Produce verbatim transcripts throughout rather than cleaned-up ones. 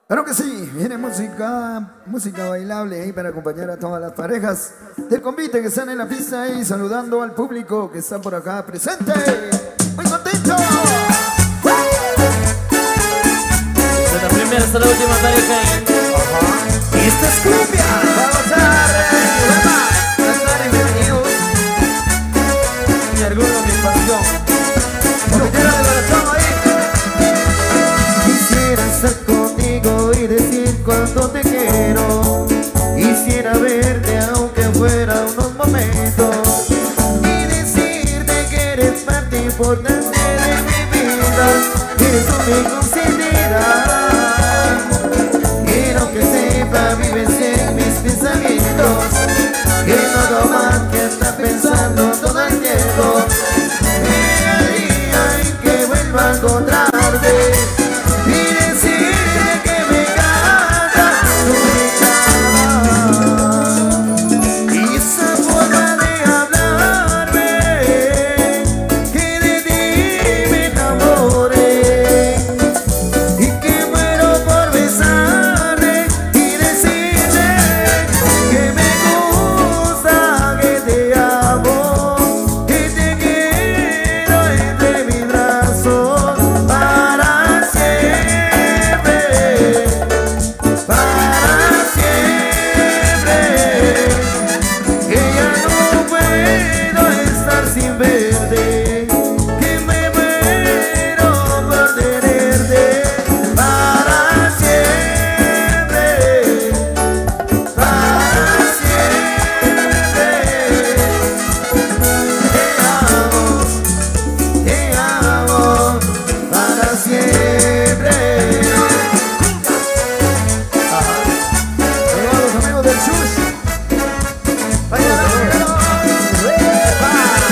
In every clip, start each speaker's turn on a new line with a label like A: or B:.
A: Claro que sí, viene música, música bailable ahí para acompañar a todas las parejas del convite que están en la pista ahí, saludando al público que está por acá presente. Muy contento.
B: Desde la primera hasta la última pareja.
A: Ajá. Y esta es cumbia. Vamos a ver, estar bienvenidos. Mi orgullo, mi pasión. Porque quiero de corazón ahí.
C: Quisiera estar contigo y decir cuánto te quiero. Quisiera verte aunque fuera unos momentos y decirte que eres parte importante de mi vida. Eres una consentida. Quiero que sepa, vives en mis pensamientos, que no tomas, que estás pensando todo el tiempo. Llega el día en que vuelva a encontrarte y decirte que me encanta tu mirada y esa forma de hablarme, que de ti me enamoré y que muero por besarte y decirte que me gusta, que te amo, que te quiero entre mis brazos para siempre, para siempre, que ya no puedo estar sin verte, que me muero por tenerte para siempre, para siempre. Te amo, te amo para siempre.
A: Ahí van los amigos del Shush. Vaya, vámonos. ¡Epa!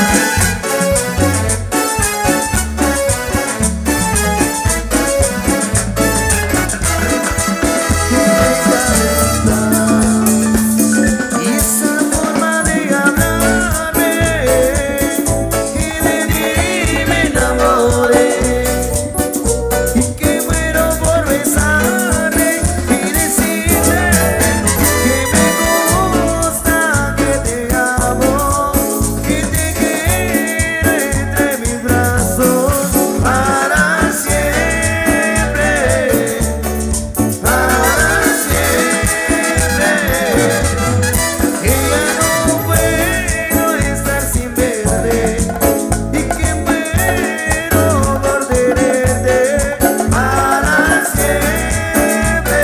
C: Y esa forma de hablarme, que de ti me enamoré y que muero por besarte y decirte que me gusta, que te amo, que te quiero entre mis brazos para siempre, para siempre, que ya no puedo estar sin verte y que muero por tenerte para siempre,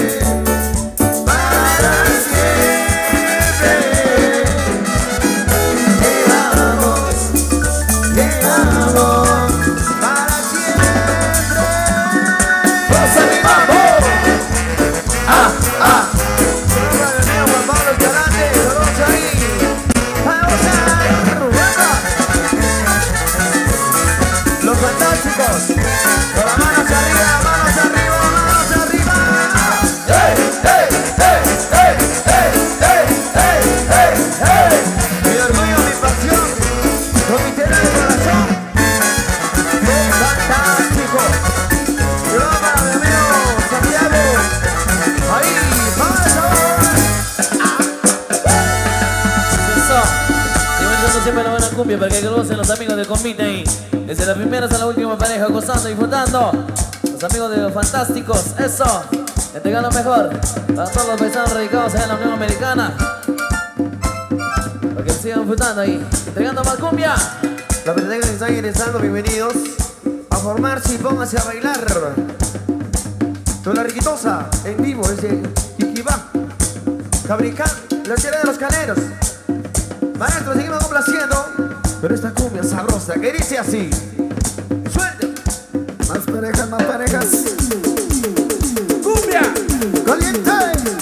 C: para siempre. Te amo, te amo para siempre.
A: ¡Vamos animamos! ¡Ah, ah! Saludos a mi amigo Juan Pablo Escalante. Saludos ahí. ¡Vamos a rueda! Los fantásticos. Con las manos arriba, manos arriba, manos arriba. ¡Hey, hey, hey, hey, hey, hey, hey, hey, hey! Mi orgullo, mi pasión. Comitera de corazón. ¡Qué fantástico! Y vamos para mi amigo Santiago. Ahí, vamos.
B: Eso. Seguimos dando siempre la buena cumbia para que conocen los amigos del convite ahí. Desde la primera hasta la última pareja, gozando y disfrutando. Los amigos de los fantásticos. Eso. Entregan lo mejor para todos los paisanos radicados allá en la Unión Americana. Para que sigan disfrutando ahí. Entregando más cumbia.
A: Los que están ingresando, bienvenidos a formarse y pónganse a bailar. Con la riquitosa, en vivo, desde Iquibá, Cabricán, la tierra de los caneros. Maestro, seguimos complaciendo, pero esta cumbia sabrosa que dice así. Suelte. Más parejas, más parejas. Cumbia caliente.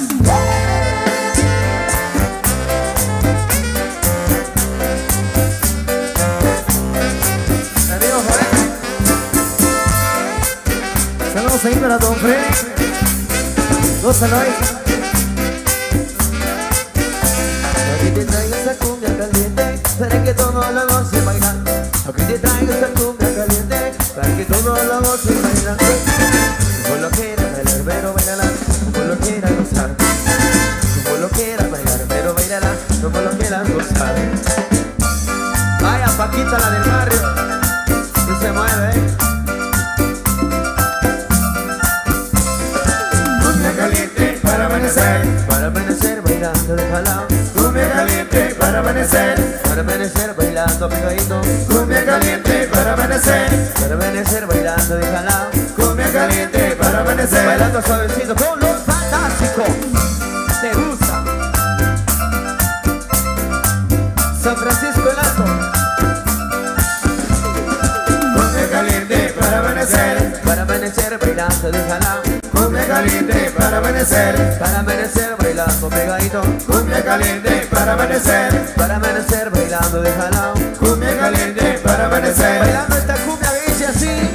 A: Amigo Jorge. Saludos ahí para Don Freddy. Gózalo ahí.
C: Aquí te traigo esta cumbia caliente para que todos la gocen bailando. Aquí te traigo esta cumbia caliente para que todos la gocen bailando. Con lo que era el herbero baila la amanecer,
B: para amanecer bailando de jalao.
C: cumbia caliente para amanecer,
B: Para amanecer bailando pegadito.
C: cumbia caliente para amanecer,
B: Para amanecer bailando de jalao.
C: cumbia caliente para amanecer.
B: Bailando suavecito con los fantásticos. ¿Te gusta? San Francisco el Alto.
C: Cumbia caliente para amanecer,
B: Para amanecer bailando de jalao.
C: cumbia caliente para amanecer,
B: Para amanecer bailando pegadito.
C: cumbia caliente para amanecer,
B: Para amanecer bailando de jalao.
C: cumbia caliente para amanecer.
B: Bailando esta cumbia que dice así.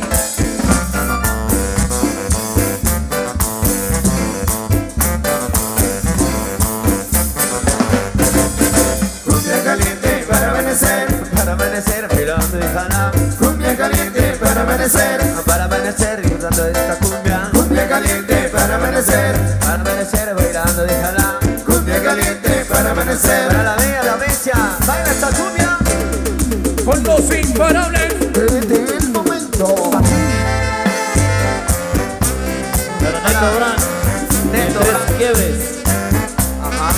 C: Cumbia caliente para amanecer,
B: Para amanecer bailando de jalao.
C: cumbia caliente para amanecer,
B: Para amanecer disfrutando de esta cumbia.
C: cumbia caliente para amanecer,
B: Para amanecer bailando de jalao.
C: cumbia caliente para amanecer.
B: Para la bella, la bestia, baila esta cumbia.
D: Con los imparables.
C: Desde el momento,
B: Para Neto Brand, Neto Brand Quiebres. Ajá.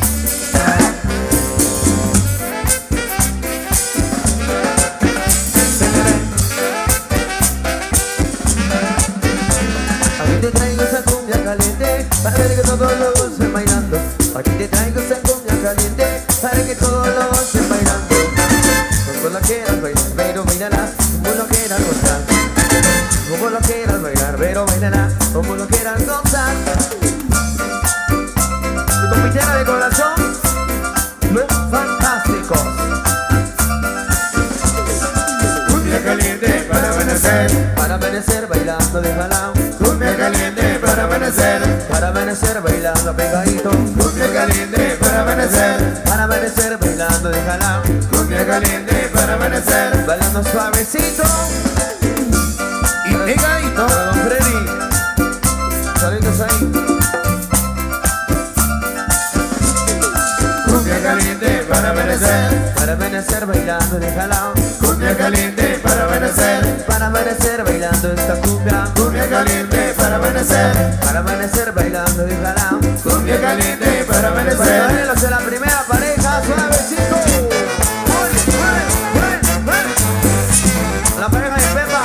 B: Aquí te traigo esa cumbia caliente para ver que todos lo gocen bailando. Aquí te traigo esa cumbia caliente para que todos lo gocen bailando. Como lo quieras bailar, pero bailala como lo quieras gozar. Como lo quieras bailar, pero bailala como lo quieras gozar. Tu compitera de corazón, los fantásticos.
C: cumbia caliente para amanecer,
B: Para amanecer bailando de jalao.
C: cumbia caliente para amanecer,
B: Para amanecer bailando pegadito.
C: cumbia caliente para amanecer,
B: Para amanecer bailando de jalao.
C: cumbia caliente para amanecer.
B: Bailando suavecito
C: Y pegadito,
B: para Don Freddy. Saludos ahí.
C: cumbia caliente para amanecer,
B: Para amanecer bailando de jalao.
C: cumbia caliente para amanecer,
B: Para amanecer bailando esta cumbia.
C: cumbia caliente para amanecer,
B: Para amanecer bailando de jalao.
C: cumbia caliente para
B: Para
C: amanecer.
B: bailarlos en la primera pareja, suavecito. Mueve, mueve, mueve, mueve. La pareja de Pepa.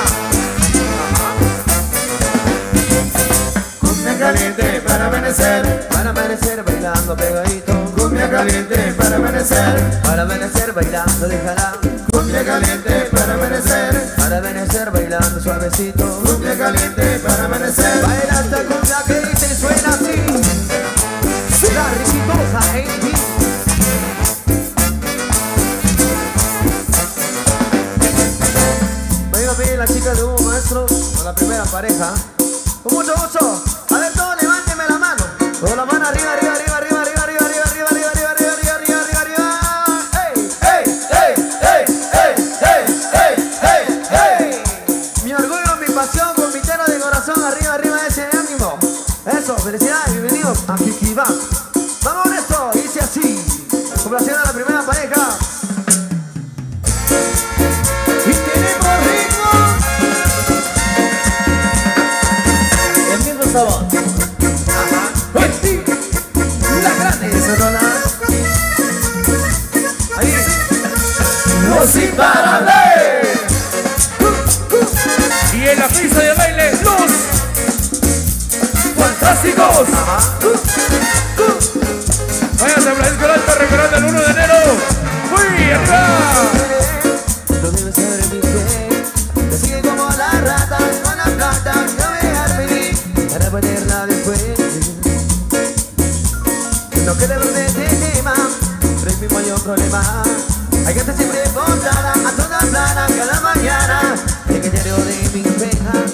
C: Cumbia caliente para amanecer,
B: Para amanecer bailando pegadito.
C: cumbia caliente para amanecer,
B: Para amanecer bailando de jalao.
C: cumbia caliente para amanecer,
B: Para amanecer bailando suavecito.
C: cumbia caliente para amanecer.
B: Baila esta cumbia que dice y suena así. La riquitosa en ti. Me iba a pedir la chica de Hugo Maestro con la primera pareja. Con mucho gusto. A ver, todos levánteme la mano. Con la mano arriba, arriba, arriba, arriba, arriba, arriba, arriba, arriba, arriba, arriba, arriba, arriba, arriba, arriba, arriba. ¡Ey! ¡Ey! ¡Ey! ¡Ey! ¡Ey! ¡Ey! ¡Ey! ¡Ey! ¡Ey! Mi orgullo, mi pasión, comitero de corazón, arriba, arriba, ese ánimo. Eso, felicidades, bienvenidos a Kikibá. Vamos con esto, dice así. Complaciendo a la primera pareja. Y tenemos ritmo. El mismo sabor. Ajá. ¡Uy! La grande sonora. Ahí. Los imparables.
D: Y en la pista de baile, los fantásticos. Váyanse a Francisco el Alto, recordando el uno de enero. ¡Uy, arriba!
B: Tú vives sobre mi piel. Te sigue como la rata con la plata. No me dejar feliz para ponerla después. No queremos de este tema, pero es mi mayor problema. Hay que estar siempre posada, a toda plana, cada mañana. En el diario de mis venas.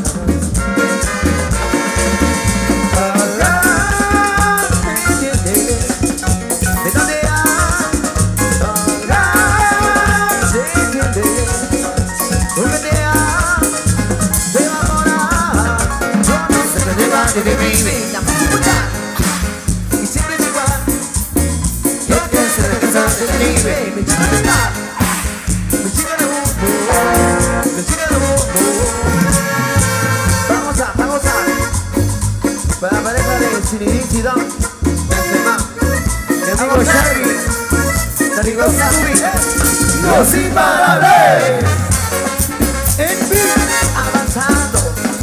B: Y siempre es igual. Yo quiero ser el cansado de mi baby. Mi chica de estar, mi chica de humo, mi chica de humo. Vamos a, vamos a. Para la pareja de Zinedine Zidane.
C: Mi amigo Shaggy, mi amigo Scooby,
A: Los imparables.
C: en fin, avanzando.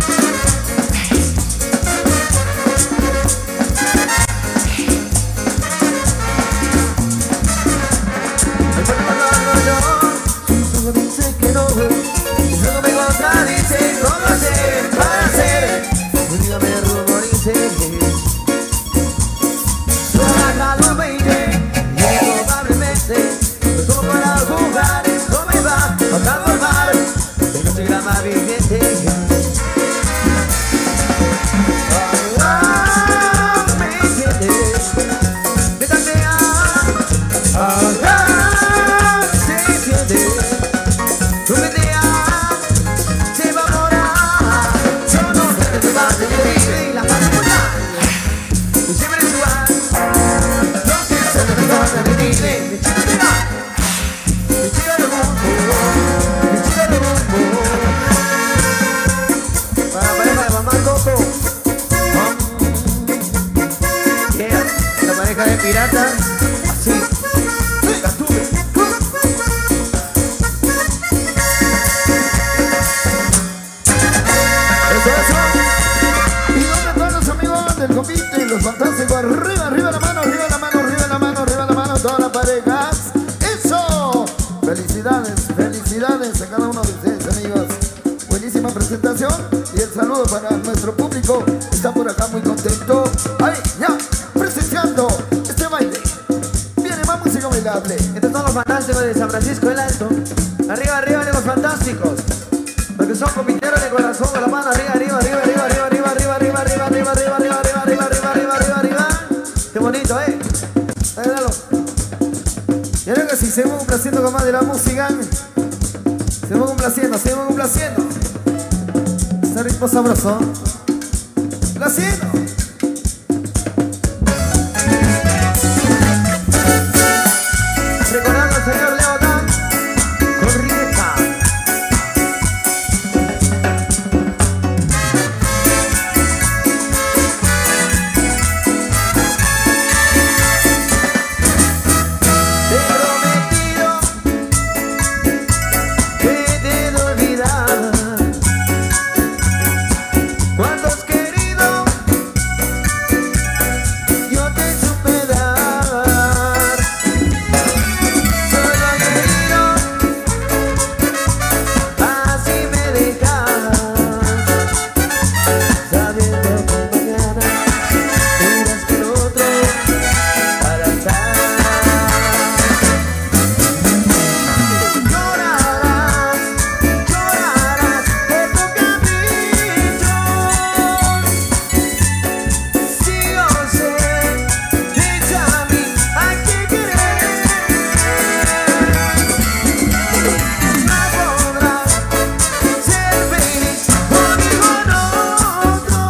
C: Solo dice que no, solo me contradice, ¿cómo hacer para hacer? Un día me rumorice, trabajalo baby, y probablemente no solo para jugar, esto me va a transformar en un programa viviente. Ah, ¿me entiendes? Me tantea. Ah, ¿se entiende? Tu idea se va a morar. Yo no sé de tu parte de vivir la paz moral. Y siempre es igual. No sé de tu parte de vivir. Mi chica de la, mi chica del mundo, mi chica del mundo. Para la pareja de mamá Coco. Yeah, la pareja de piratas. Así. La tuve. Eso, eso. ¿Y dónde están los amigos del convite? Los fantásticos. Arriba, arriba la mano, arriba la mano, arriba la mano, arriba la mano. Todas las parejas. ¡Eso! Felicidades, felicidades a cada uno de ustedes, amigos. Buenísima presentación. Y el saludo para nuestro público. Está por acá muy contento. Ahí, ya, presenciando este baile. Viene más música bailable.
B: Estos son los fantásticos de San Francisco del Alto. Arriba, arriba de los fantásticos. Los que son compiteros de corazón con la mano arriba, arriba, arriba, arriba, arriba, arriba, arriba, arriba, arriba, arriba, arriba, arriba, arriba, arriba, arriba, arriba, arriba, arriba. Qué bonito, eh. Dale,
C: Y ahora que si seguimos complaciendo con más de la música. Seguimos complaciendo, seguimos complaciendo. Este ritmo sabroso. Complaciendo.
B: recordando al señor Leo Dan con Riqueza.
C: Te he prometido que te he olvidado. Cuando has querido, yo te supe dar. Solo has querido, así me dejas, sabiendo que mañana irás con otro para estar. Llorarás, llorarás por tu capricho. Sí, yo sé, dicha a mí hay que querer. No podrás ser feliz conmigo con otro.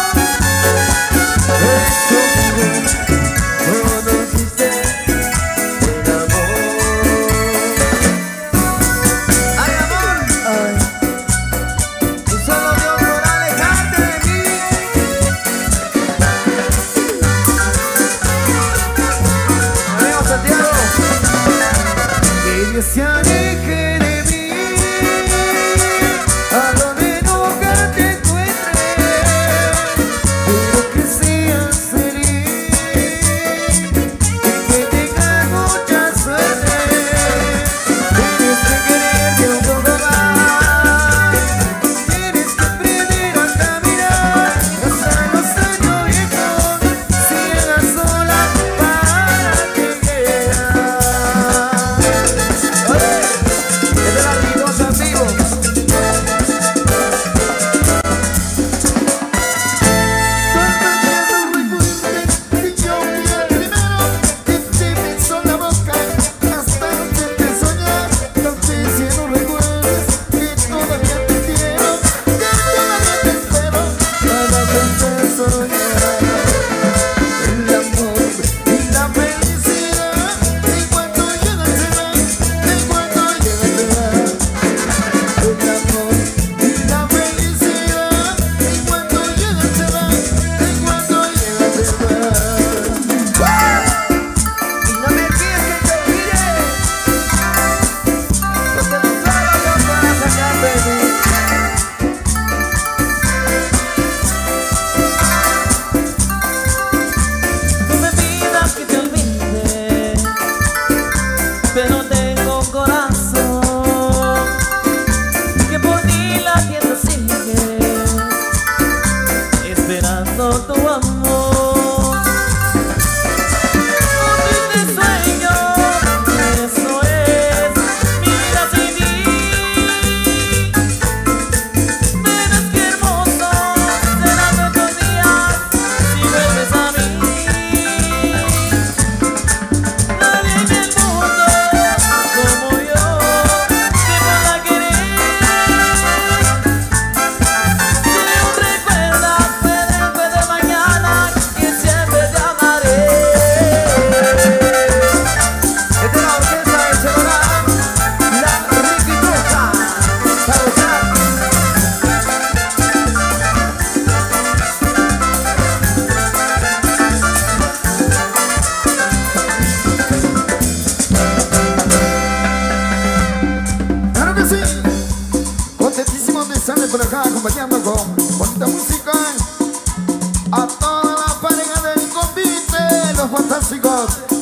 C: Conmigo conociste el amor. Ay, amor, ay, y solo Dios podrá alejarte de mí. Amigo Santiago, que Dios se aleje de mí, a donde nunca te encuentre, pero que seas feliz y que tengas mucha suerte. Tienes que quererte un poco más, tienes que aprender a caminar hasta los años viejos, si llegas sola para que quieras. ¡Oye!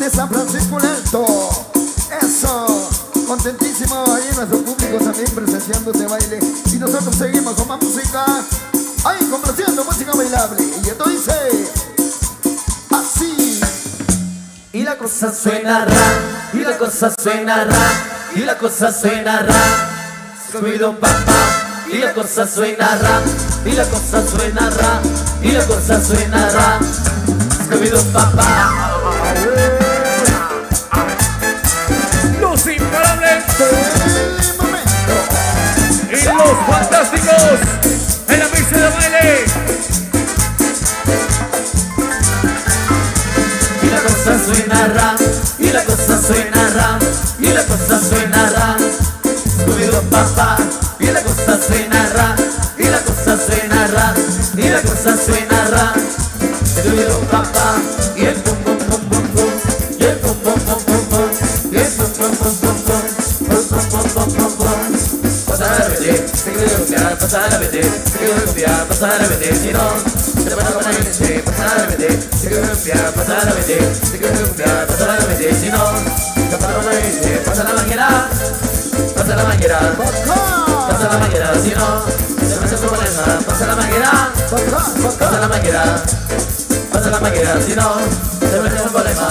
C: de San Francisco Alto. Eso, contentísimo ahí nuestro público también presenciando este baile. Y nosotros seguimos con más música, ahí complaciendo música bailable. Y esto dice así.
B: Y la cosa suena ra, y la cosa suena ra, y la cosa suena ra. Scooby-Doo papá, y la cosa suena ra, y la cosa suena ra, y la cosa suena ra. Scooby-Doo papá.
D: Los imparables y los fantásticos en la pista de baile.
B: Y la cosa suena ra, y la cosa suena ra, y la cosa suena ra. Scooby-Doo papá, y la cosa suena ra, y la cosa suena ra, y la cosa suena ra. Scooby-Doo papá, y el pum pum pum pum pum, y el pum pum pum pum pum, y el pum pum pum pum pum, pum pum pum pum pum. Pasa la vete, se quiere confiar, pasa la vete, se quiere confiar, pasa la vete, si no te van a poner leche, pasa la vete, se quiere confiar, pasa la vete, se quiere confiar, pasa la vete, si no te van a poner leche, pasa la manguera, pasa la manguera, pasa la manguera, si no te vas a problema, pasa la manguera, pasa la manguera, pasa la manguera, si no te metes en problemas.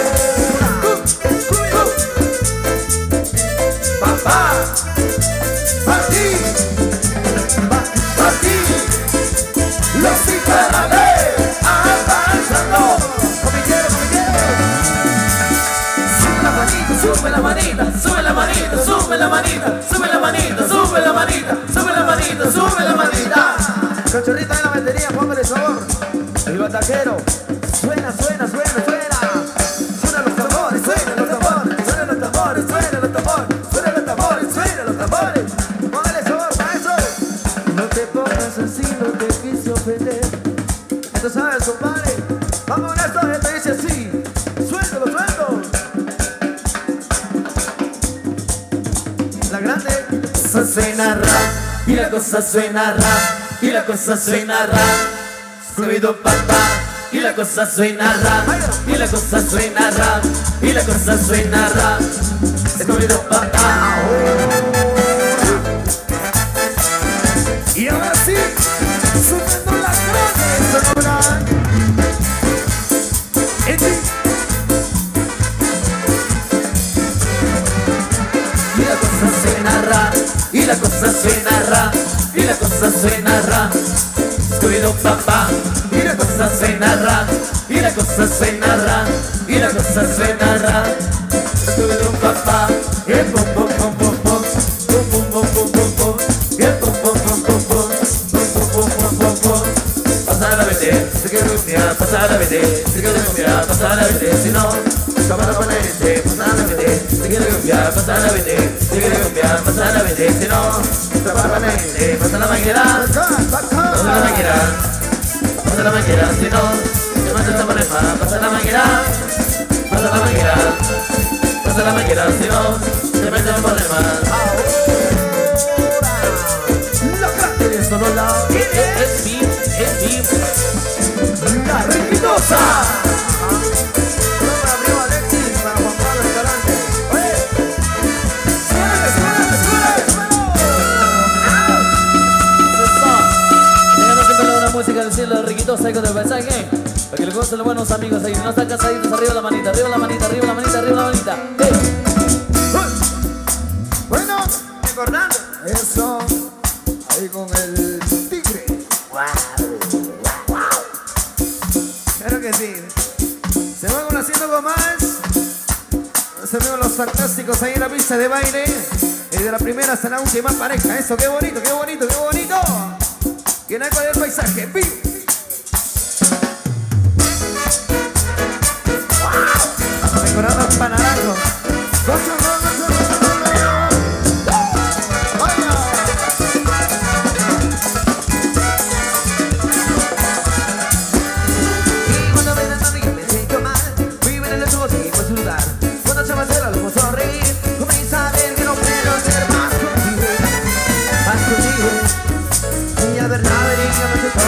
C: Papá, para ti, para ti, los imparables avanzando. Como quiero, como quiero.
B: Sube la manita, sube la manita, sube la manita, sube la manita, sube la manita, sube la manita, sube la manita, sube la manita.
C: Cachorrita de la batería, póngale sabor. El bataquero, suena, suena, suena, suena. Suenan los tambores, suenan los tambores, suenan los tambores, suenan los tambores, suenan los tambores, suenan los tambores. Póngale sabor, maestro. No te pongas así, no te quise ofender. Esto sabes, compadre. Vamos a esto, esto dice así. Suéltalo, suelto. La grande.
B: Cosa suena ra, y la cosa suena ra, y la cosa suena ra. Scooby-Doo papá, y la cosa suena ra, y la cosa suena ra, y la cosa suena ra. Scooby-Doo papá.
C: Y ahora sí, subiendo las grandes sonoras. Eti.
B: Y la cosa suena ra, y la cosa suena ra, y la cosa suena ra. Scooby-Doo papá, y la cosa suena ra, y la cosa suena ra, y la cosa suena ra. Scooby-Doo papá, y el pum pum pum pum pum, pum pum pum pum pum pum, y el pum pum pum pum pum, pum pum pum pum pum pum. Pasa la vete, se quiere confiar, pasa la vete, se quiere confiar, pasa la vete, si no cámara para leche, pasa la vete, se quiere confiar, pasa la vete, se quiere confiar, pasa la vete, si no cámara para leche, pasa la manguera, pasa la manguera, pasa la manguera, si no te matas a problema, pasa la manguera, pasa la manguera, pasa la manguera, si no te metes en problemas.
C: La grande de Sonora.
B: Es mi, es mi,
C: La Riquitosa. Para Primo Alexis, para Juan Pablo Escalante. Oye, suélale, suélale, suélale,
B: Eso. Llegando siempre la buena música del cielo, Riquitosa, con el paisaje. Para que le gusten los buenos amigos ahí. Si no están casaditos, arriba la manita, arriba la manita, arriba la manita, arriba la manita. Hey.
C: bueno, recordando. Eso, ahí con el tigre. Claro que sí. Se van conociendo con más. Los amigos los fantásticos ahí en la pista de baile. Desde la primera hasta la última pareja. Eso, qué bonito, qué bonito, qué bonito. Que no hay cualquier paisaje. ¡Vivo! Wow. Mejorando el panarazo.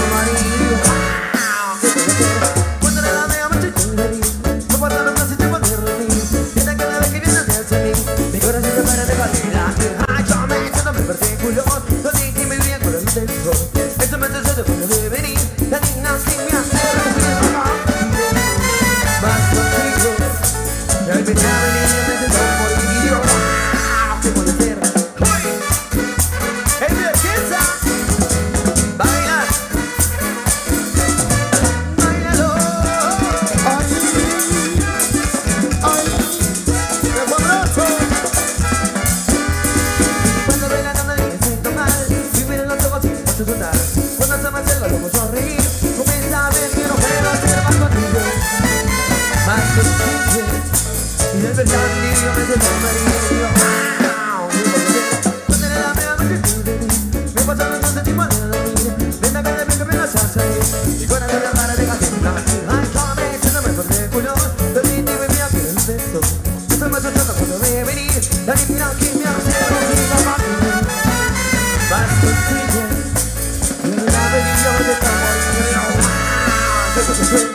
C: Cuando le da de amache, cuando le da de amache, verdad Dios me siento marido. Donde le da mea me pasa la noche tipo de dormir. Ven acá de que me la salsa y con la cara de gatita. Ay, come, se no me pone culo. Te vi y me vi a que el beso. Estoy más achando cuando me venir. La niña que me hace contigo, mami. Vas contigo. Y la bella me siento marido. Eso se fue.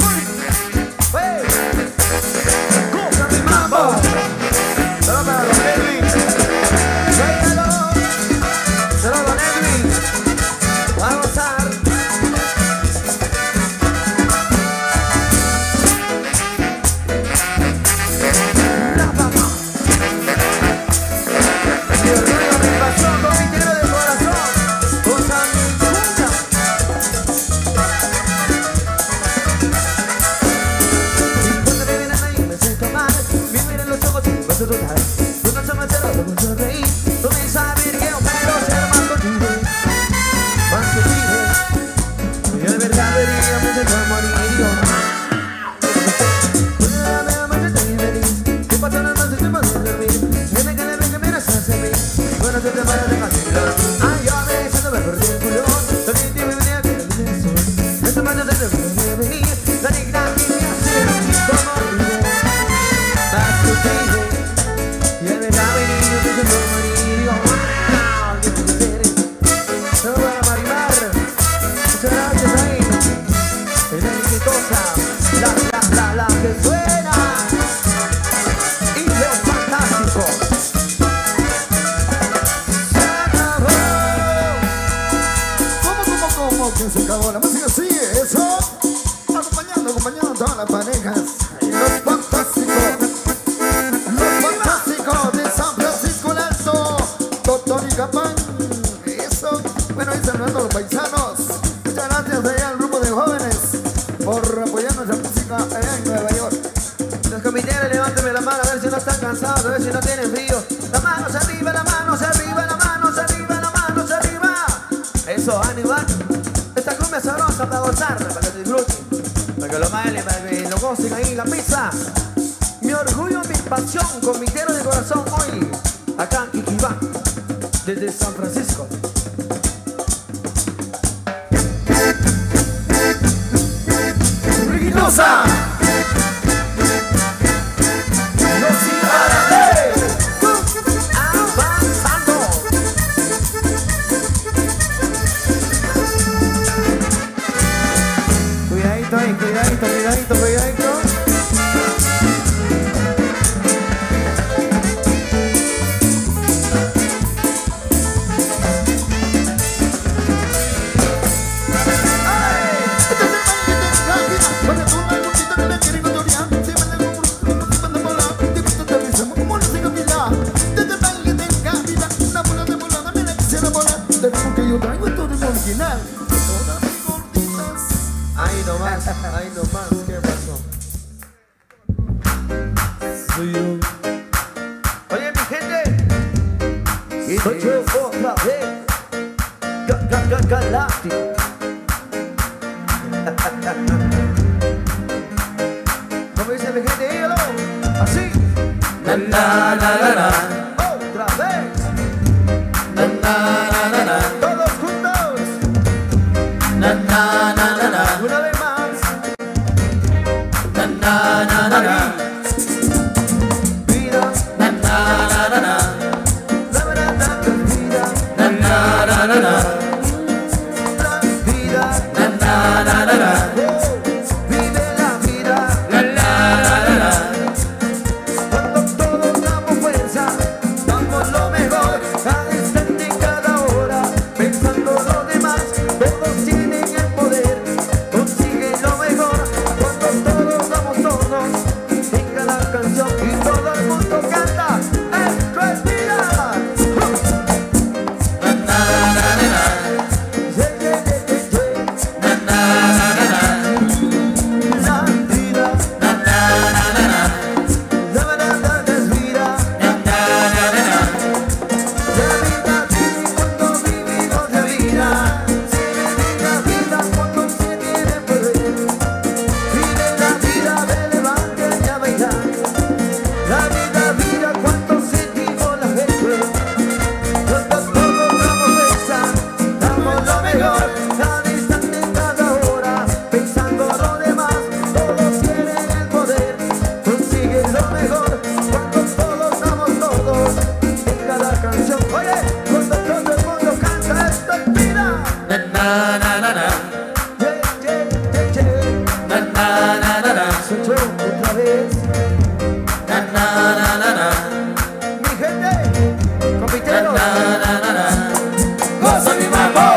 A: Se acabó la música, sí, eso. Acompañando, acompañando a todas las parejas. Los fantásticos. Los fantásticos de San Francisco del Alto. Doctor y Capán. Eso. Bueno, ahí saludando a los paisanos. Muchas gracias allá al grupo de jóvenes por apoyarnos la música allá en Nueva York.
C: Los comiteros, levánteme la mano a ver si no están cansados, a ver si no tienen frío. Las manos arriba, las manos arriba, las manos arriba, las manos arriba. Eso, Aníbal. Esta cumbia sabrosa para gozarla, para que disfruten, para que lo bailen, para que lo gocen ahí en la pizza. Mi orgullo, mi pasión, comitero de corazón hoy, acá en Iquibá, desde San Francisco.
A: ¡Riginosa!
C: Cuidadito, cuidadito, cuidadito. Ahí nomás, ahí nomás, ¿qué pasó? Oye, mi gente, soy yo otra vez, Ga- ga- ga- galáctico. ¿Cómo dice mi gente? Dígalo, así.
B: Na na na na na.
C: Otra vez,
B: Na na na na na.
C: todos juntos,
B: Na na na na na.
C: una vez más.
B: Na na na na na.
C: Vida,
B: Na na na na na.
C: la verdad, la vida,
B: Na na na na na.
C: la vida.
B: Na na na na na.
C: Oh, vive la vida.
B: Na na na na na.
C: Cuando todos damos fuerza, damos lo mejor, cada instante y cada hora, pensando lo demás, todos tienen el poder, consiguen lo mejor. Cuando todos damos todos,
B: na, na, na.
C: Soy yo otra vez.
B: Na, na, na, na, na.
C: Mi gente, compitero.
B: Na, na, na, na. Goza mi mambo.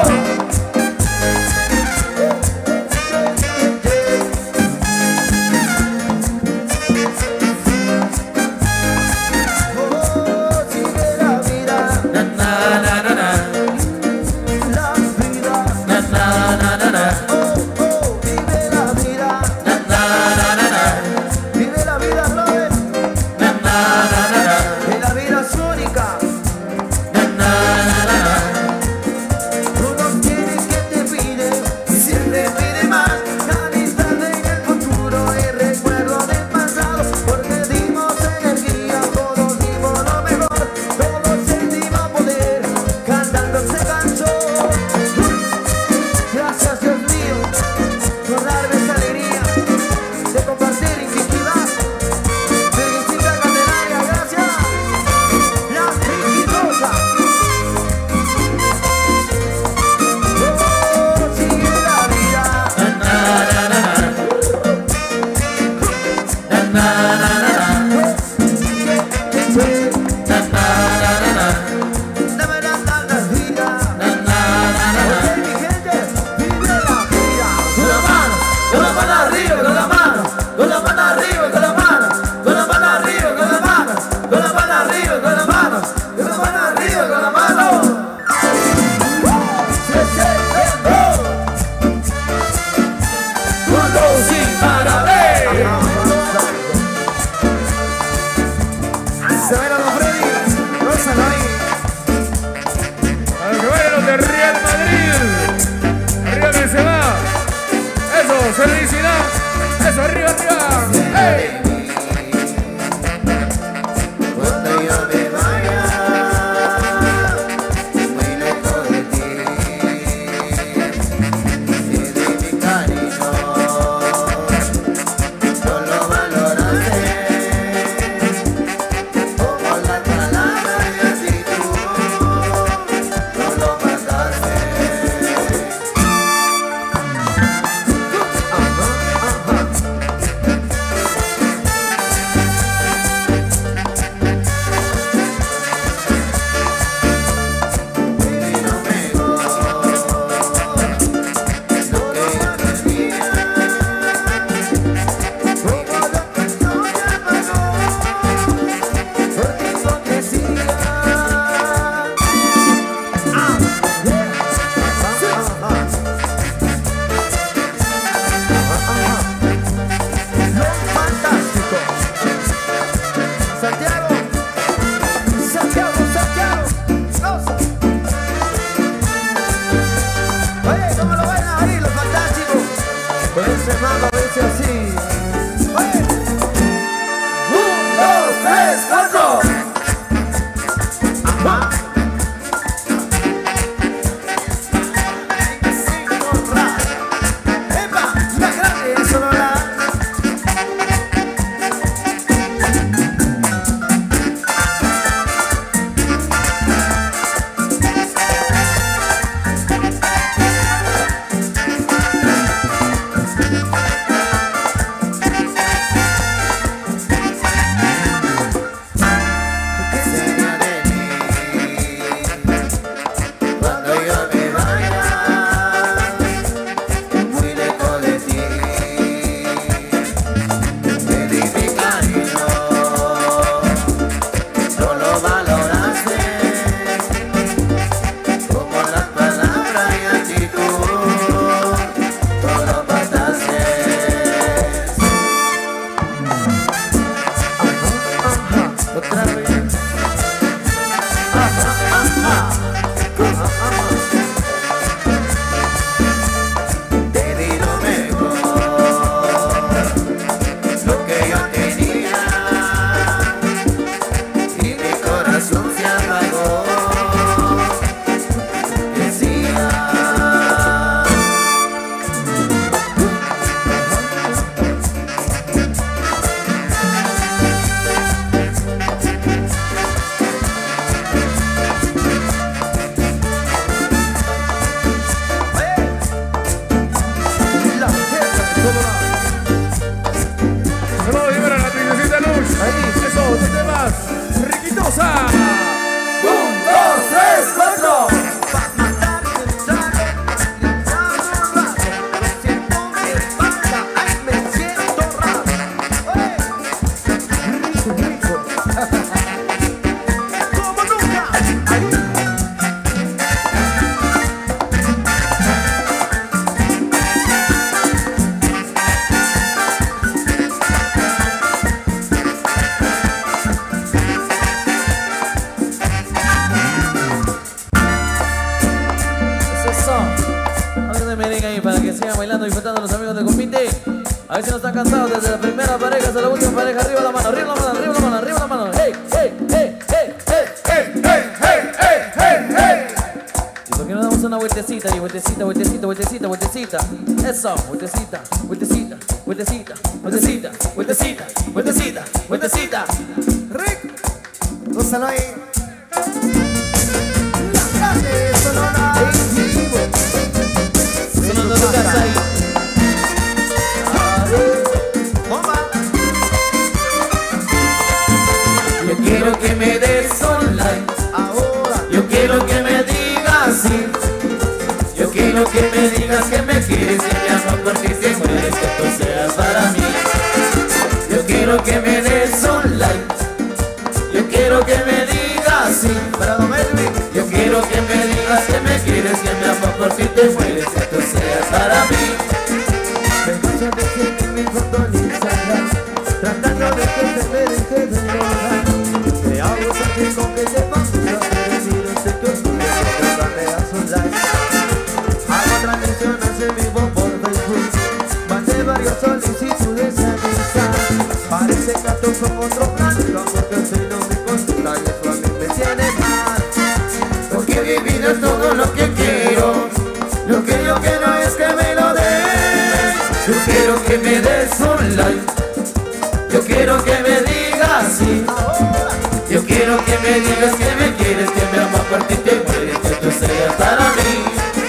C: Oh, sigue la vida,
B: Na, na, na, na, na.
C: la vida.
B: Na, na, na, na, na.
C: Oh, oh, vive la vida.
B: Na, na, na, na, na.
C: Vive la vida, brother.
B: Na, na, na, na, na.
C: Que la vida es única.
B: Na, na, na, na, na.
C: Tú no tienes que te pide y siempre pide más. La instante en el futuro y recuerdo del pasado. Porque dimos energía, todos dimos lo mejor. Todos sentimos poder cantando esta canción. Gracias, Dios mío, por darme esta alegría de compartir intimidad. Virgencita Candelaria, gracias. La Virgidosa. Oh, sigue la vida.
B: Na, na, na, na, na. Na, na, na, na, na. Na, na, na, na, na.
C: Dame la, la, la vida.
B: Na, na, na, na, na.
C: Ok, mi gente, vive la vida.
B: Con la mano, con la mano arriba, con la mano, con la mano arriba, con la mano, con la mano arriba, con la mano, con la mano arriba, con la mano, con la mano arriba, con la mano.
C: Se siente.
B: Cuando sin parar.
C: Se ve la don Freddy. Gózalo ahí.
D: A los que vayan los de Real Madrid. Arriba que se va. Eso, felicidad. Eso, arriba, arriba. ¡Hey!
C: Cuando yo me vaya, muy lejos de ti, y de mi cariño, no lo valoraste, como las palabras y actitud, no lo mataste. Santiago, Santiago, Santiago, goza. Oye, ¿cómo lo bailan ahí los fantásticos? Con ese mambo dice así. Oye,
B: Un, dos, tres, cuatro.
C: ajá. Cinco, ra. ¡Epa! ¡La grande! Eso no la.
B: disfrutando los amigos del comité. A ver si no están cansados desde la primera pareja hasta la última pareja. Arriba la mano, arriba la mano, arriba la mano, arriba la mano. ¡Hey, hey, hey, hey, hey, hey, hey, hey, hey, hey, hey! ¿Y por qué no damos una vueltecita? Y vueltecita, vueltecita, vueltecita, vueltecita. Eso, vueltecita, vueltecita, vueltecita, vueltecita, vueltecita, vueltecita, vueltecita.
C: Rick, gózalo ahí. Las grandes sonoras en vivo.
B: Sonando tu casa ahí.
C: Yo quiero que me des online. Ahora. Yo quiero que me digas sí. Yo quiero que me digas que me quieres, que me amas porque te mueres, que tú seas para mí. Yo quiero que me des online. Yo quiero que me digas sí. Yo quiero que me digas que me quieres, que me amas porque te mueres, que tú seas para mí. Me paso de que en mi foto en Instagram, tratando de que se me deje de lograr. Te hago sentir con que te vamos a decir, sé que os voy a las barreras online. Hago transmisiones en vivo por Facebook, mandé varios solicitudes a amistad. Parece que gato con otro plan, como que si no me contesta y eso a mí me tiene mal. Porque mi vida es todo lo que quiero, lo que yo quiero es que me lo des. Yo quiero que me des online. Yo quiero que me digas sí. Yo quiero que me digas que me quieres, que me amas por ti te mueres, que tú seas para mí.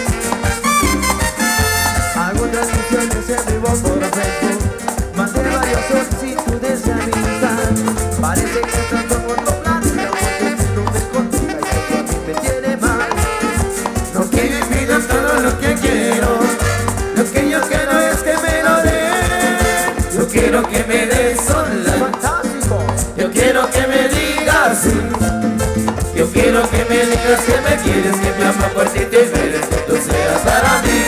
C: Hago transmisiones en vivo por Facebook, mandé varios solicitudes de amistad. Parece que estás con otro plan, porque si no me contesta y eso a mí me tiene mal. Lo que mi vida es todo lo que quiero, lo que yo quiero es que me lo des. Yo quiero que me des online. Fantástico. Yo quiero que me digas sí. Yo quiero que me digas que me quieres, que me amas por ti te mereces, que tú seas para mí.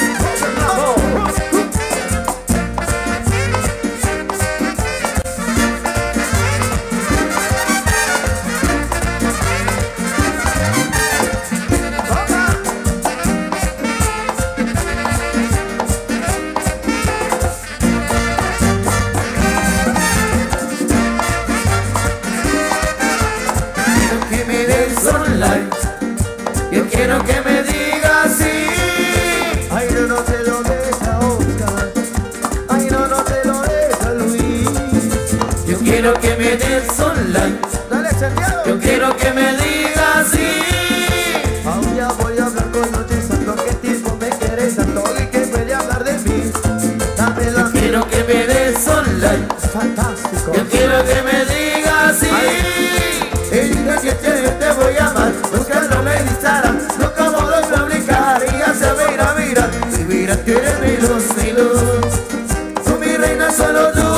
C: Yo quiero que me digas sí. Ay, no, no te lo deja Oscar. Ay, no, no te lo deja Luis. Yo quiero que me des online. Dale, Santiago. Yo quiero que me digas sí. Aún ya voy a hablar con Noche Santo, que tiempo me quieres tanto y que puede hablar de mí. Dame la. Yo quiero que me des online. Fantástico. Yo quiero que me digas sí. Y diga que te, te voy a amar, buscándome en Instagram, no como lo publicar y ya se mira, mira, mi vida tiene mi luz, mi luz, tú mi reina solo tú.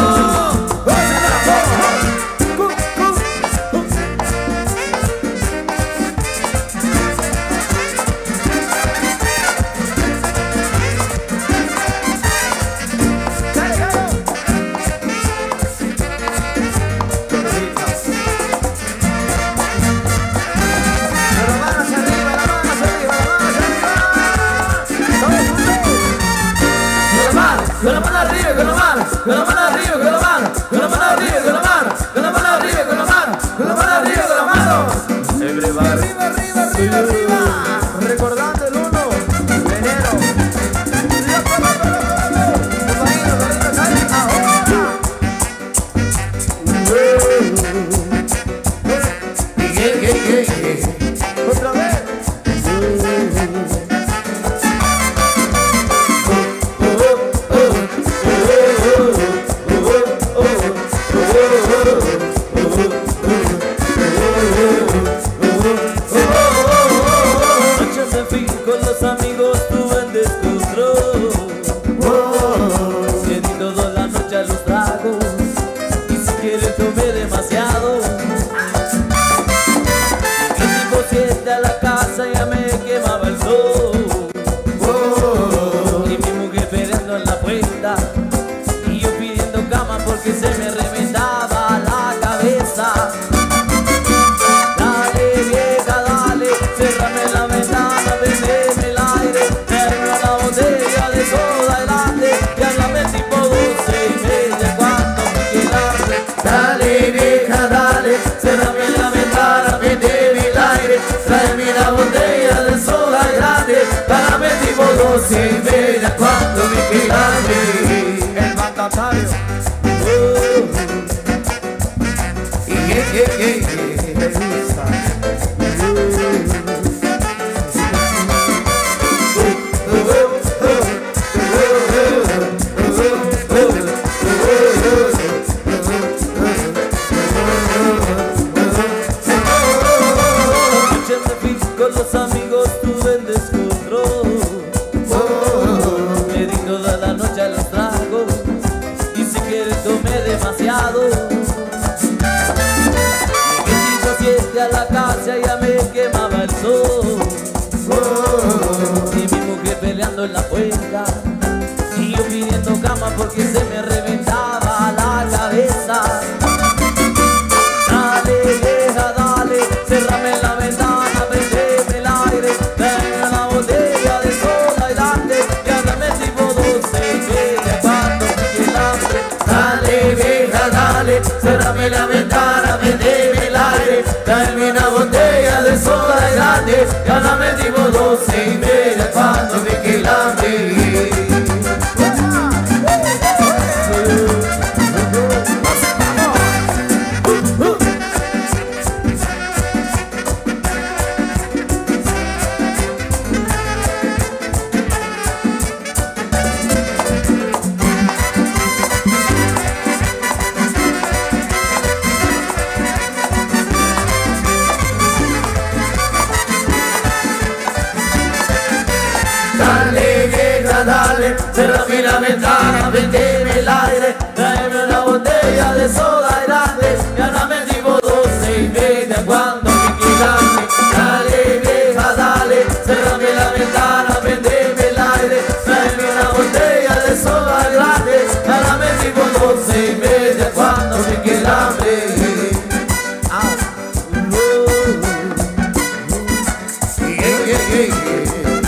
C: Con la mano arriba, con la mano, con la mano arriba, con la mano, con la mano arriba, con la mano, con la mano arriba, con la mano, con la mano arriba, con la mano. Arriba, arriba, arriba, arriba, arriba. Recordando el uno de enero. Otra vez. Cerrame la ventana, prendeme el aire, me arregla la botella de soda barrio. Y que, que, que, que me gusta.
B: Con los amigos tuve el descontrol. Me di toda la noche a los tragos y si quieres tomé demasiado. Llegué a siete a la casa y ya me quemaba el sol. Y mi mujer peleando en la puerta y yo pidiendo cama porque se me reventaba la cabeza. Dale vieja, dale, cerrame la ventana. Cerrame la ventana, prendeme el aire, dame una botella de soda grande, gáname tipo doce y media cuando me quede el hambre. Dale, cerrame la ventana, prendeme el aire, tráeme una botella de soda grande, gáname tipo doce y media cuando me quilame. Dale vieja, dale, cerrame la ventana, prendeme el aire, tráeme una botella de soda grande, gáname tipo doce y media cuando me quilame. Ah, uh, uh, yeah, yeah, yeah.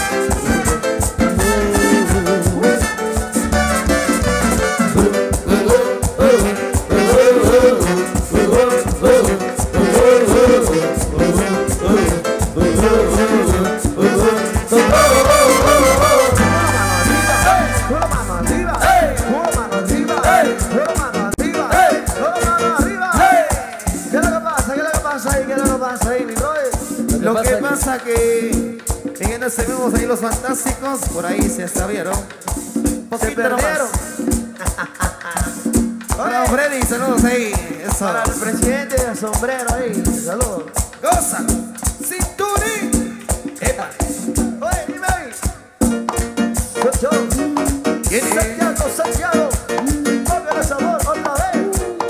C: Lo que pasa que en ese vemos ahí los fantásticos, por ahí se sabieron, se perdieron. Hola Freddy, saludos ahí, eso.
A: Para el presidente del sombrero ahí, saludos.
C: Goza, cinturín. Epa.
A: Oye, dime ahí. Yo, yo.
C: ¿Quién es?
A: Santiago, Santiago. Pongan el sabor otra vez.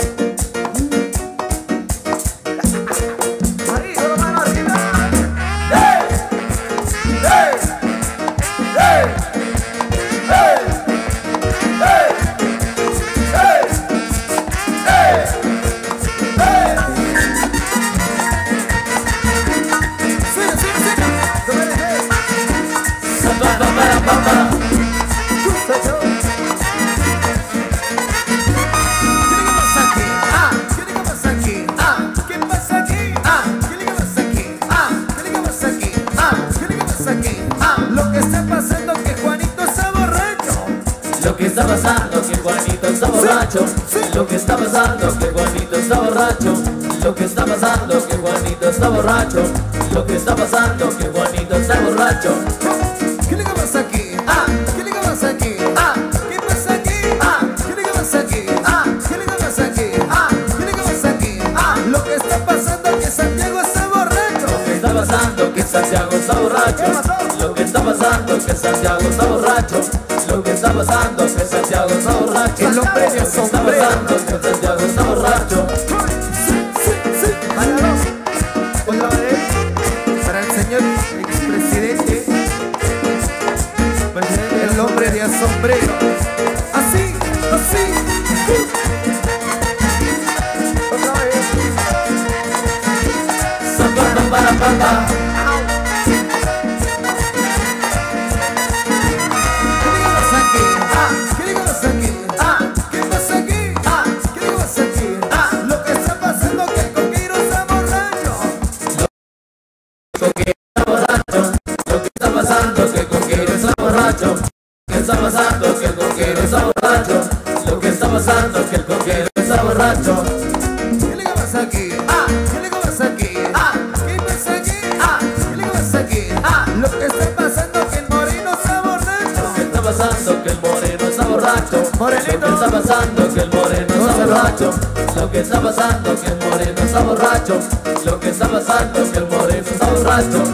A: Arriba, la mano arriba. ¡Hey! ¡Hey! ¡Hey! ¡Hey! ¡Hey! ¡Hey! ¡Hey! ¡Hey! ¡Sí, sí, sí!
B: Lo que está pasando que Juanito está borracho. Lo que está pasando que Juanito está borracho. Lo que está pasando que Juanito está borracho. Lo que está pasando que Juanito está borracho.
C: ¿Qué le pasa aquí? Ah, ¿qué le pasa aquí? Ah, ¿qué pasa aquí? Ah, ¿qué le pasa aquí? Ah, ¿qué le pasa aquí? Ah, ¿qué le pasa aquí? Ah, lo que está pasando que Santiago está borracho.
B: Lo que está pasando que Santiago está borracho. Lo que está pasando que Santiago está borracho. Lo que está pasando que Santiago está borracho.
C: El hombre de sombrero.
B: Lo que está pasando que Santiago está borracho.
C: Otra vez para el señor expresidente, el hombre de sombrero. Así, así. Otra vez.
B: Zapata para pata.
C: ¿Qué le pasa aquí? Ah, ¿qué le pasa aquí? Ah, ¿qué
B: pasando? Que el coquero está borracho.
C: ¿Qué le pasa aquí?
B: Ah,
C: ¿Qué le pasa aquí?
B: ah,
C: ¿Qué pasa aquí?
B: ah,
C: ¿Qué le pasa aquí?
B: ah.
C: Lo que está pasando que el moreno está borracho.
B: ¿Qué está pasando? Que el moreno está borracho.
C: Morenito.
B: Lo que está pasando? Que el moreno está borracho. Lo que está pasando? Que el moreno está borracho. Lo que está pasando? Que el moreno está borracho.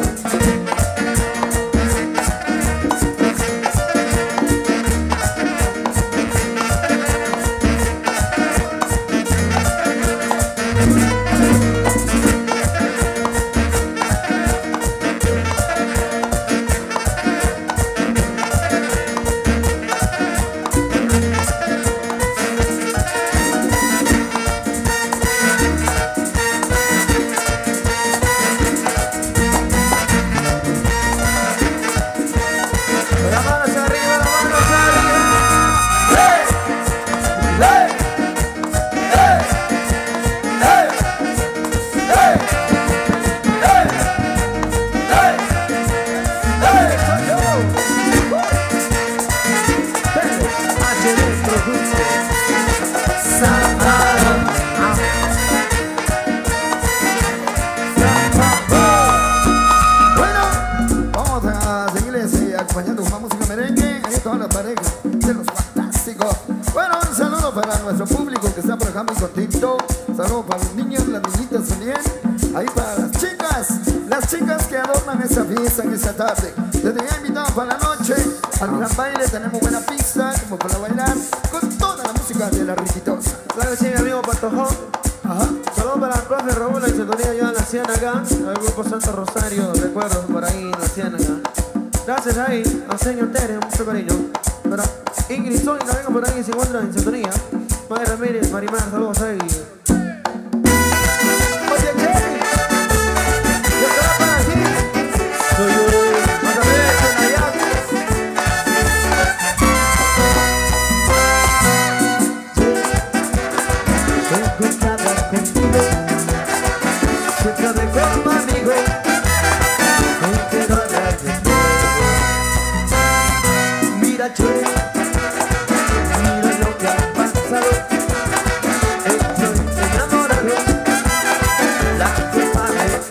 C: Las manos arriba, las manos arriba. Bueno, vamos a seguirles eh, acompañando con más música merengue. Ahí toda la pareja de los fantásticos. Bueno, un saludo para nuestro público que está por acá muy contento. Saludo para los niños, las niñitas también. Ahí para las chicas, las chicas que adornan esa fiesta en esa tarde. Desde ya invitados para la noche al gran baile. Tenemos buena pista como para bailar con toda la música de la Riquitosa.
A: Claro que sí, mi amigo Pantojón.
C: Ajá.
A: Saludos para el profe Raúl, la sintonía ya en la Ciénaga. El grupo Santo Rosario, recuerdos por ahí en la Ciénaga. Gracias ahí al señor Tere, mucho cariño. Para Ingrid Soy, que venga por ahí, se encuentra en sintonía. Madre Ramírez, Marimar, saludos ahí. Oye, Cherry, yo estaba para ti. Soy yo, otra vez en allá. Encontraba contigo, siempre como amigo, no quiero hablar de nuevo. Mira, che, mira lo que ha pasado, estoy enamorado, la culpa es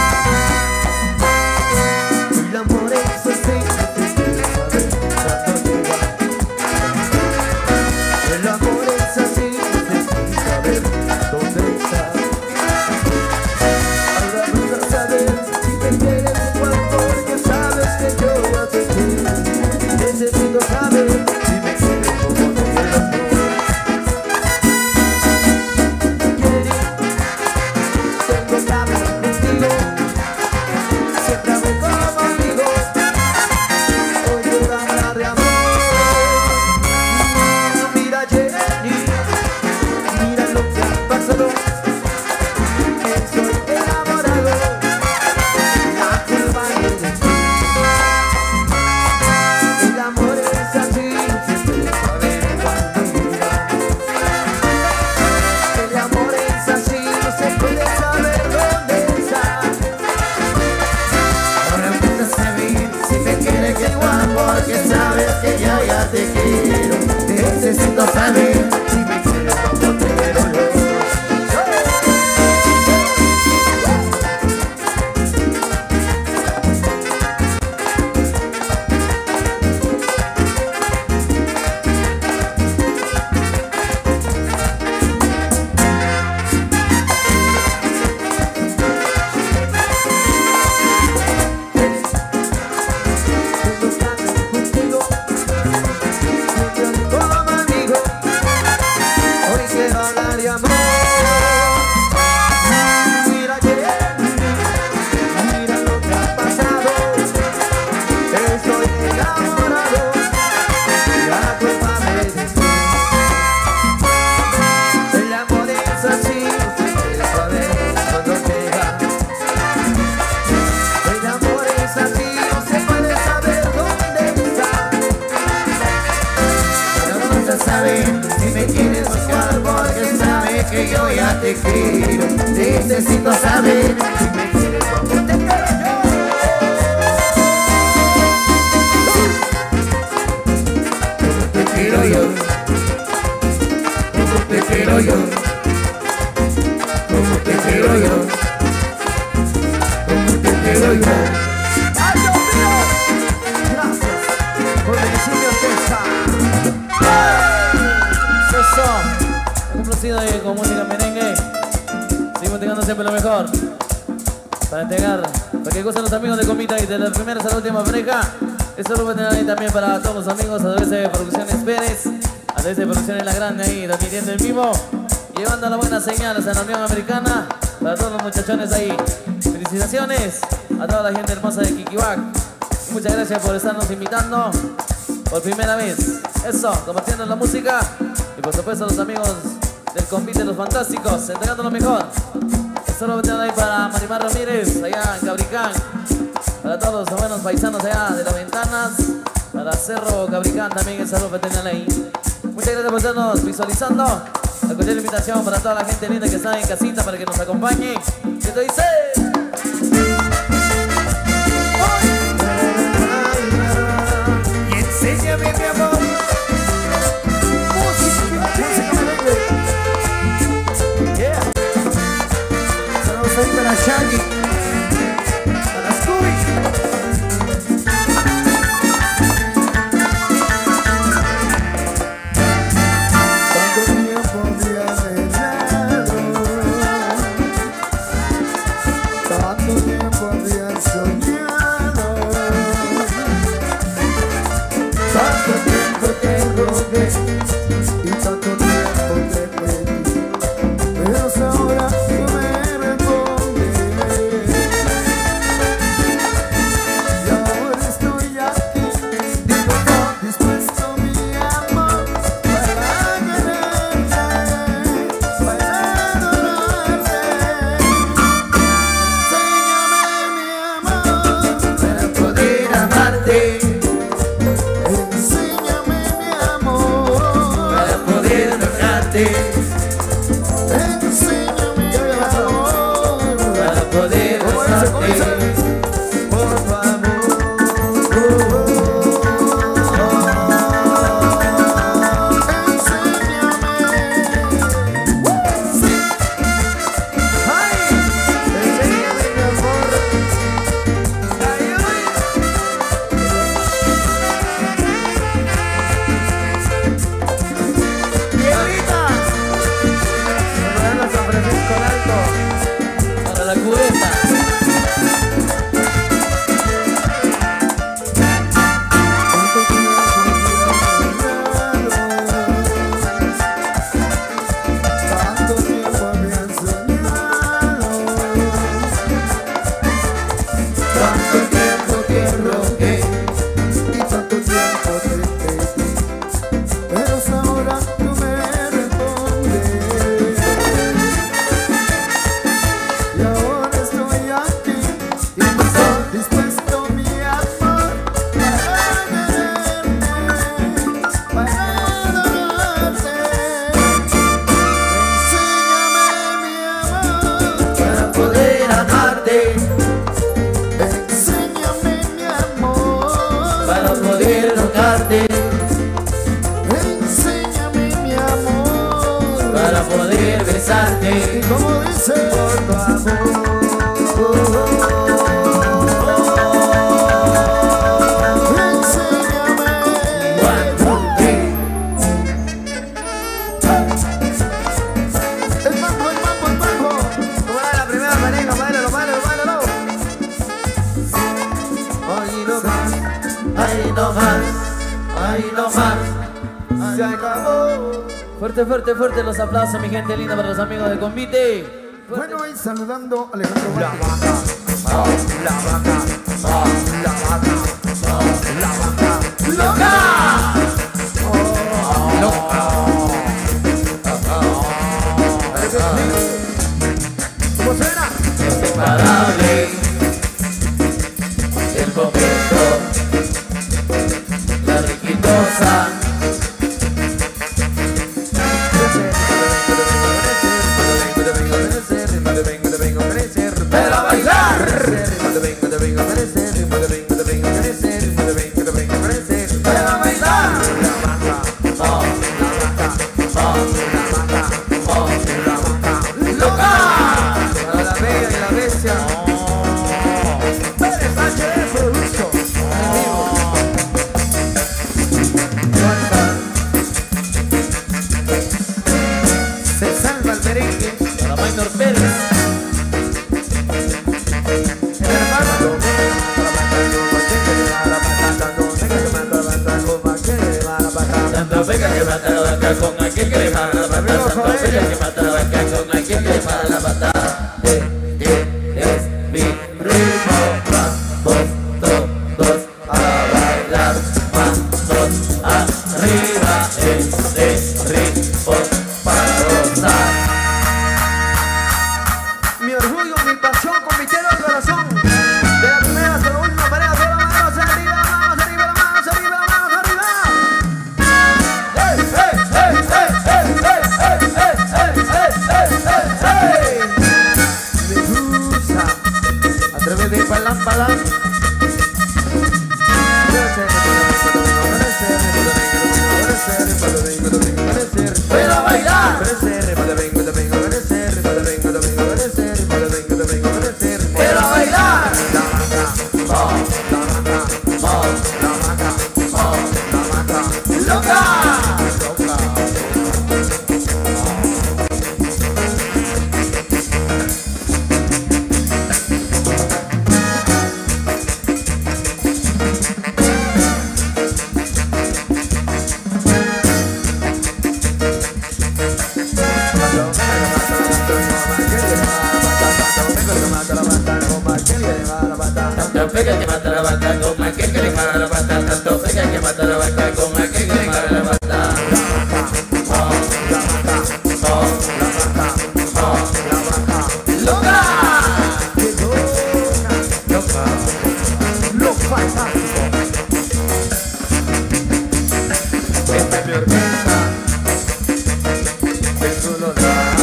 A: tú. El amor es así, necesito saber cuándo llega. El amor es así, necesito saber dónde está. Ahora vas a saber si te quieres igual, porque sabes que yo ya te quiero. Necesito saber si me quieres como te quiero yo. Quiero, tengo que hablar contigo, siempre hablé como amigo. Hoy quiero hablar de amor. Mira, Jenny, mira lo que ha pasado. Estoy enamorado, la culpa es tú. El amor es así, siempre saber cuándo llega. El amor es así, no se puede saber dónde está.
C: Ahora vas a saber si me quieres igual, porque sabes que yo ya te quiero. Necesito saber
A: Si me quieres como te quiero yo. Contigo, como amigo, hoy quiero hablar de amor. Mira, Jenny, mira lo que ha pasado. Estoy enamorado, la culpa es de tú. El amor es así, no se puede saber cuándo llega. El amor es así, no se puede saber dónde está.
C: Ahora vas a saber si me quieres igual, porque sabes que yo ya te quiero. Necesito saber
A: Si me quieres como te quiero yo.
C: te quiero yo. te quiero yo, como te quiero yo, como te quiero yo.
A: ¡Ay, Dios mío! Gracias por bendecir mi orquesta.
B: Eso. Complacido ahí con música merengue. Seguimos teniendo siempre lo mejor. Para entregar, para que gocen los amigos de Comita y de la primera a la última pareja. Esto lo voy a tener ahí también para todos los amigos a través de Producciones Pérez, a través de Producciones La Grande ahí, transmitiendo en vivo, llevando las buenas señales a la Unión Americana, para todos los muchachones ahí. Felicitaciones a toda la gente hermosa de Quiquibac. Muchas gracias por estarnos invitando por primera vez. Eso, compartiendo la música y por supuesto los amigos del Convite Los Fantásticos, entregando lo mejor. Esto lo voy a tener ahí para Marimar Ramírez, allá en Cabricán. Para todos los buenos paisanos allá de Las Ventanas, para Cerro Cabricán también, esa ropa tener ahí. Muchas gracias por estarnos visualizando. La cordial invitación para toda la gente linda que está en casita para que nos acompañe. ¿Qué te dice?
C: Y enséñame mi amor,
A: Música, música merengue. Yeah. Saludos ahí para Shaggy, para Scooby.
C: tanto tiempo había dejado, tanto tiempo había soñado, tanto tiempo te rogué y tanto tiempo te pedí, pero ahora tú me respondes y ahora estoy aquí, digo todo dispuesto mi amor para quererte, para adorarte. Enséñame mi amor para poder amarte. Enséñame mi amor para poder tocarte. Enséñame mi amor para poder besarte. Por favor.
A: Ay, enséñame mi amor. Ay, ay. Violita. Saludos a San Francisco del Alto.
B: Para la cubeta.
C: Tanto tiempo había soñado, tanto tiempo te rogué y tanto tiempo te pedí, pero ahora tú me respondes y ahora estoy aquí y no estoy dispuesto mi amor para quererte, para adorarte. Enséñame mi amor para poder amarte. Enséñame mi amor para poder tocarte. Enséñame mi amor para poder besarte. Y como dice, por tu amor. Enséñame. One, two, three. El mambo, el mambo, el mambo.
A: ¿Cómo era la primera pareja? Báilalo, báilalo, báilalo. Ay, no más.
C: Ahí no más, ahí no más.
A: Se acabó.
B: Fuerte, fuerte, fuerte los aplausos, mi gente linda, para los amigos de Convite. Fuerte.
C: Bueno, y saludando a Alejandro
A: La
C: Valle.
A: vaca, ah, la vaca, ah, la vaca, ah, la vaca.
C: ¡Loca!
A: ¿Cómo suena?
C: Imparable. El momento. La riquitosa. Pero a bailar. Pero a bailar.
B: le para la pata, santo feria que mata la vaca con aquel que le para la pata. Este es mi ritmo, vamos todos a bailar, manos arriba, este ritmo para gozar.
C: Mi orgullo, mi pasión, con mi tierra corazón. De la primera hasta la última pareja, todas las manos arriba, las manos arriba, las manos arriba, las manos arriba.
A: ¡Hey, hey, hey, hey, hey, hey, hey, hey, hey, hey, hey!
C: Me gusta. Atrévete a palan, palan.
A: ¡Ven a bailar! ¡Ven a bailar!
B: Tanto pega que mata la vaca con aquel que le para la pata, tanto pega que mata la vaca con aquel que le para la pata.
A: ¡Loca!
C: Lo fantástico. Esta es mi orquesta. Eso lo da.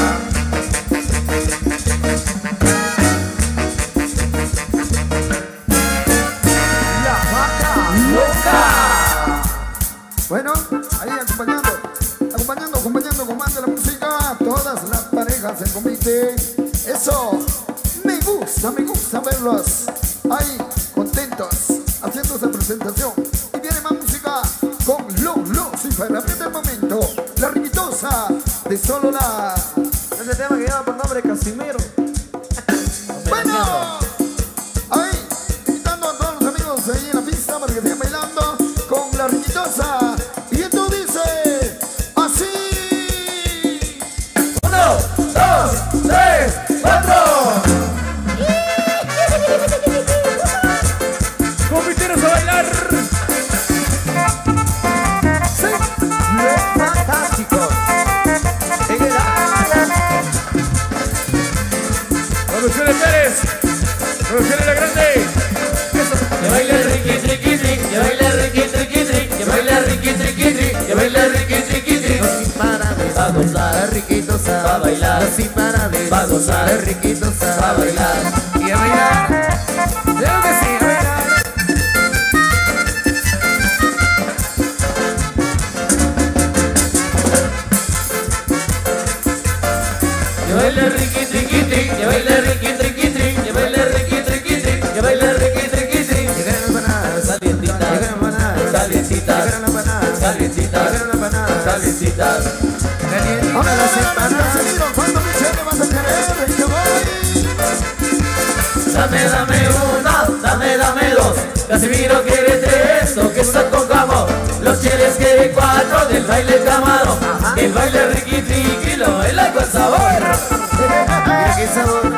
C: La vaca
A: ¡Loca!
C: Bueno, ahí acompañando, acompañando, acompañando, comando la música, todas las parejas en comité. Eso, me gusta, me gusta verlos ahí contentos, haciendo esa presentación. Y viene más música con Lo Lucifer. Aprieta el momento, la riquitosa de solo la. Ese tema que lleva por nombre Casimiro. Bueno, ahí, invitando a todos los amigos ahí en la pista para que sigan bailando con la riquitosa. Y esto dice así.
A: ¡Uno, dos, tres, cuatro!
D: Compiteros a bailar.
C: Sí, los fantásticos. En el área.
D: Producciones Pérez. Producciones La Grande.
B: Que baile riqui triqui triqui, que baile riqui triqui triqui, que baile riqui triqui triqui, que baile riqui triqui triqui.
C: Los imparables,
B: Va a gozar,
C: la riquitosa,
B: va a bailar,
C: los imparables,
B: va a gozar,
C: la riquitosa,
B: va a bailar.
C: y a bailar. Claro que sí, a bailar.
B: Que baile riqui triqui triqui, que baile riqui triqui triqui, que baile riqui triqui triqui, que baile riqui triqui triqui.
C: Llegaron las empanadas,
B: Calientitas,
C: llegaron las empanadas,
B: calientitas,
C: llegaron las empanadas,
B: calientitas,
C: llegaron las empanadas,
B: calientitas.
C: calientitas. Ahora las empanadas. Casimiro, ¿cuánto Michelle vas a querer? Yo voy.
B: Dame, dame una, dame, dame dos. Casimiro quiere tres, lo que está con camo. Los chiles quiere cuatro, del baile camado. El baile riqui triqui, lo baila con sabor.
C: Mira qué sabor.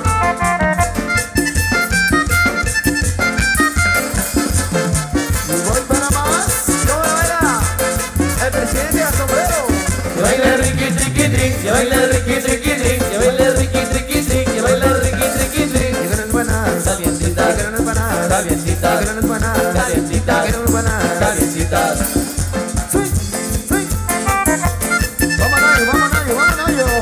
C: Y voy para más. ¿Cómo la baila? El presidente al sombrero.
B: Que baile riqui triqui triqui, que baile riqui triqui triqui, que baile riqui triqui triqui, que baile riqui triqui triqui.
C: Llegaron las empanadas,
B: Calientitas,
C: llegaron las empanadas,
B: calientitas,
C: llegaron las empanadas,
B: calientitas,
C: llegaron las empanadas.
B: calientitas.
C: Sí, sí. Vamos a ello, vamos a ello, vamos a ello.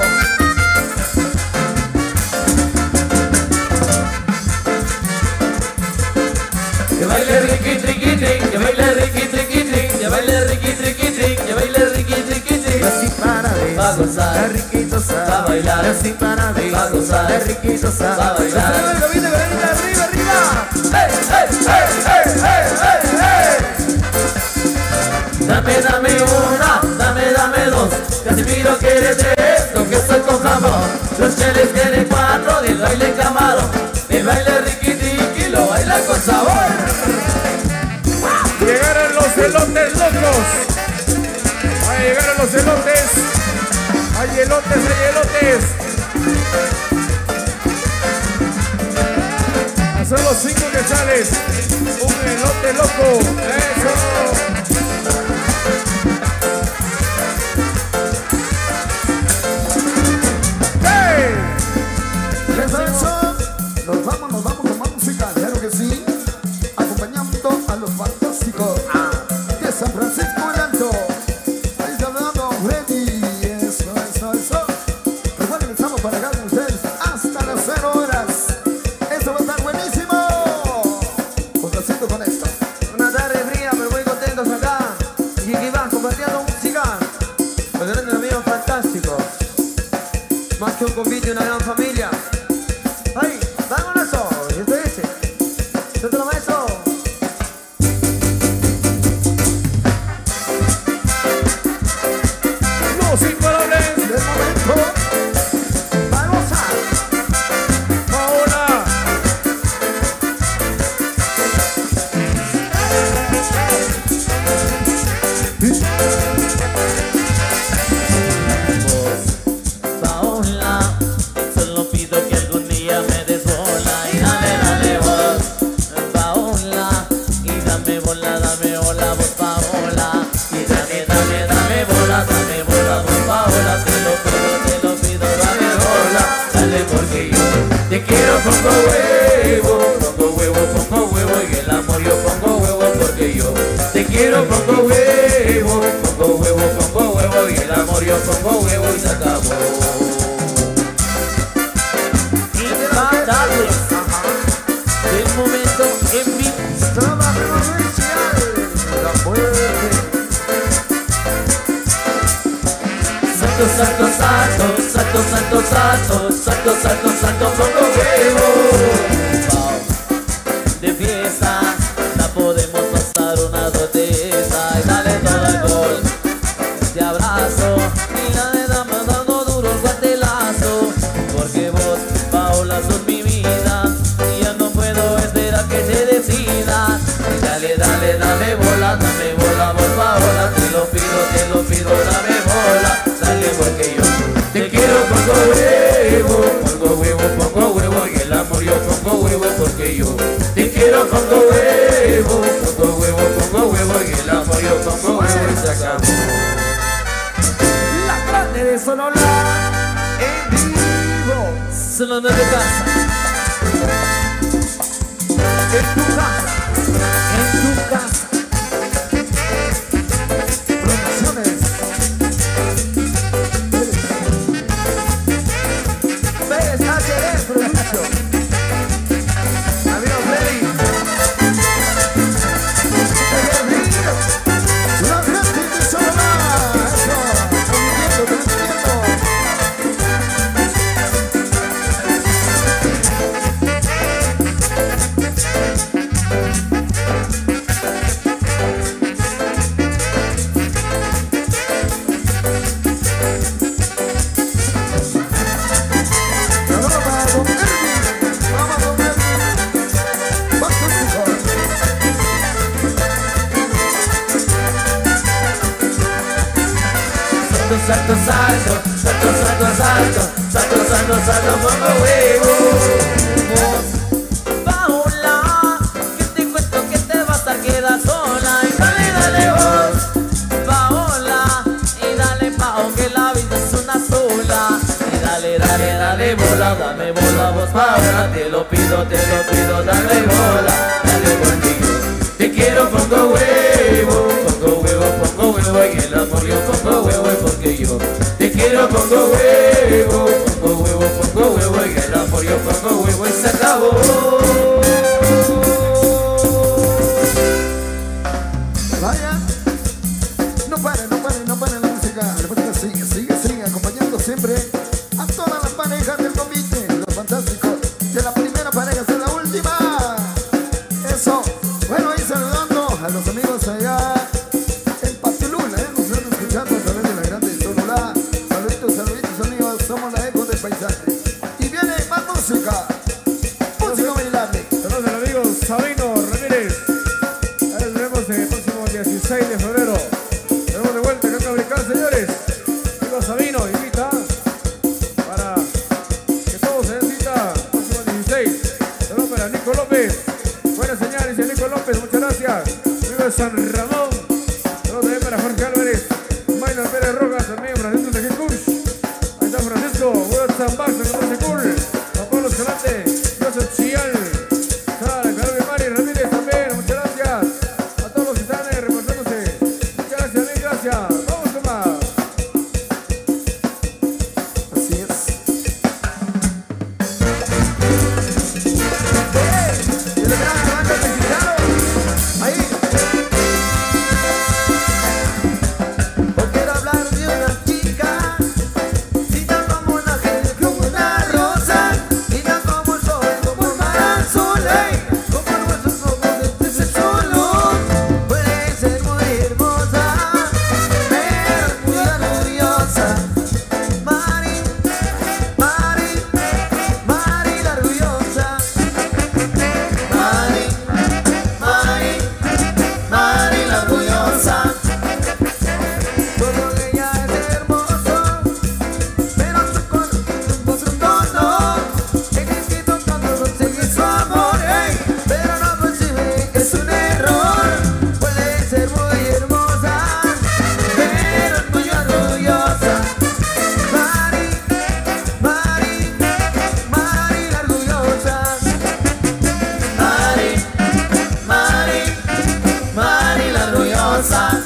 B: Que baile riqui triqui triqui, que baile riqui triqui triqui, que baile riqui triqui triqui, que baile riqui triqui triqui.
C: Las imparables,
B: Va a gozar,
C: la riquitosa,
B: va a bailar,
C: las imparables,
B: va a gozar,
C: la riquitosa,
B: va a bailar.
C: Arriba, Gavita, Gavita, arriba, arriba.
A: ¡Hey, hey, hey, hey, hey, hey, hey!
B: Dame, dame una, dame, dame dos. Casimiro quiere tres, lo que estoy con jamón. Los cheles quieren cuatro, del baile camado. El baile riqui triqui, lo baila con sabor.
D: Llegaron los elotes locos. Ahí llegaron los elotes. Hay elotes, hay elotes. Son los cinco quetzales. Un elote loco. Eso. ¡Hey!
C: Nos vamos, nos vamos con más música, claro que sí. Acompañando a los fantásticos de San Francisco del Alto. Ahí saludando a Freddy. Eso, eso, eso. Recuerden que estamos para acá con ustedes hasta las cero horas. Esto va a estar buenísimo. Complaciendo con esto.
A: Una tarde fría, pero muy contentos acá. Y aquí van compartiendo música. Los grandes amigos fantásticos. Más que un convite, una gran familia. ¡Ay! ¡Vámonos! ¿Y esto dice? ¿Yo te lo maestro?
D: Los imparables.
C: Del momento.
A: ¡Vamos a!
D: Paola.
B: Paola, solo pido que algún día me des bola y dale, dale vos, Paola, y dame bola, dame bola vos, Paola, y dame, dame, dame bola, dame bola vos, Paola, te lo pido, te lo pido, dame bola, dale porque yo te quiero, pongo huevo, pongo huevo, pongo huevo, y el amor yo pongo huevo porque yo te quiero, pongo huevo, pongo huevo, pongo huevo, y el amor yo pongo huevo y se acabó. Imparables del momento en vivo.
C: Traba provincial. La muerte.
B: Salto, salto, salto, salto, salto, salto, salto, salto, salto, pongo huevo. Wow. De fiesta, la podemos pasar una botella y dale todo el gol. Te abrazo y la de dama dando duro el guantelazo. Porque vos, Paola, sos mi vida y ya no puedo esperar que te decidas. Y dale, dale, dame bola, dame bola, vos, Paola, te lo pido, te lo pido, dame bola. Dale porque yo te quiero, pongo huevo, pongo huevo, pongo huevo, y el amor yo pongo huevo porque yo te quiero, pongo huevo, pongo huevo, pongo huevo, y el amor yo pongo huevo y se acabó.
C: La grande de Sonora. En vivo.
B: Sonando de casa,
C: En tu casa.
B: en tu casa.
C: Producciones.
A: ¡Ves, H D Production! Amigo Freddy.
C: La grande de Sonora. Eso. Transmitiendo, transmitiendo.
B: Salto, salto, salto, salto, salto, salto, salto, salto, pongo huevo. Paola, que te cuento que te vas a quedar sola. Y dale, dale vos, Paola, y dale Pao, que la vida es una sola. Y dale, dale, dale bola, dame bola vos, Paola, te lo pido, te lo pido, dale bola, dale contigo. Te quiero, pongo huevo, pongo huevo, pongo huevo, y el amor yo pongo huevo porque yo te quiero, pongo huevo, pongo huevo, pongo huevo, y el amor yo pongo huevo y se acabó.
C: Vaya. No paren, no paren, no paren la música. La música sigue, sigue, sigue acompañando siempre a todas las parejas del convite. Los fantásticos de la primera pareja hasta la última. Eso. Bueno, ahí saludando a los amigos allá en Patulula, ¿eh? Nos están escuchando a través de la grande Sonora. Saluditos, saluditos amigos, somos la eco del paisaje. Y viene más música. Música bailable.
D: Saludos al amigo Sabino Ramírez. Ahí nos vemos el próximo dieciséis de febrero. Tenemos de vuelta acá en Cabricán, señores. Amigo Sabino, invita. para San Ramón. Saludos también para Jorge Álvarez, Maynard Pérez Rojas, también Francisco de Jesús. Ahí está Francisco, Wilson Bax, catorce Cool, Juan Pablo Escalante, Joseph Chial, Sara, Carlos Mari Ramírez también, muchas gracias a todos los que están eh, reportándose. Muchas gracias, mil gracias. Vamos con más.
C: Así es. Y le quedan la banda mexicana. Ahí. Hoy quiero hablar de una chica, linda como un ángel, como una rosa, linda como el sol, como el mar azul, ey, como nuestros ojos de ese solo. Puede ser muy hermosa, pero es muy orgullosa. Mari, Mari, Mari la orgullosa. Mari, Mari, Mari la orgullosa. Todo de ella es hermoso, pero su color es otro tono. En distintos tonos conseguir su amor, ey, pero no consigue, es un error. Puede ser muy hermosa, pero es muy orgullosa. Mari, Mari, Mari la orgullosa. Mari, Mari, Mari la orgullosa.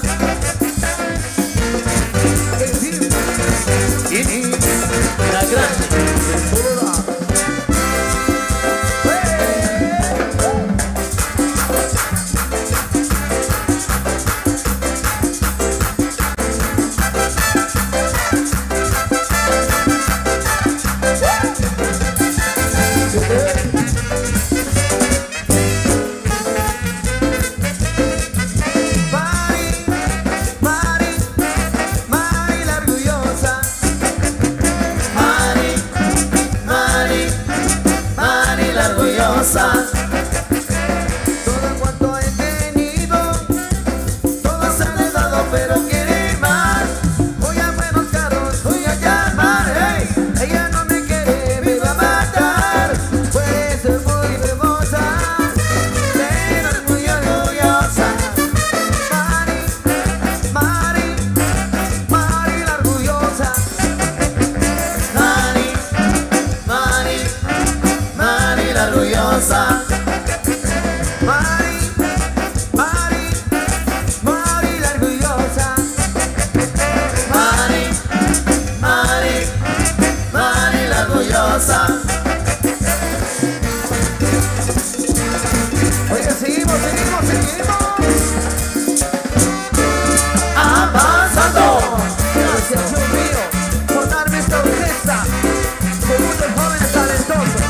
B: La grande.
C: Mari, Mari, Mari la orgullosa. Mari, Mari, Mari la orgullosa. Todo cuanto he tenido, todo se le he dado, pero quiere más. Voy a buenos carros, voy a llamar, hey, ella no me quiere, me va a matar. Puede ser muy hermosa, pero es muy orgullosa. Mari, Mari, Mari la orgullosa. Mari, Mari, Mari la orgullosa. Mari, Mari, Mari la orgullosa. Mari, Mari, Mari la orgullosa. Oye, seguimos, seguimos, seguimos. Avanzando. Gracias, Dios mío, por darme esta orquesta con muchos jóvenes talentosos.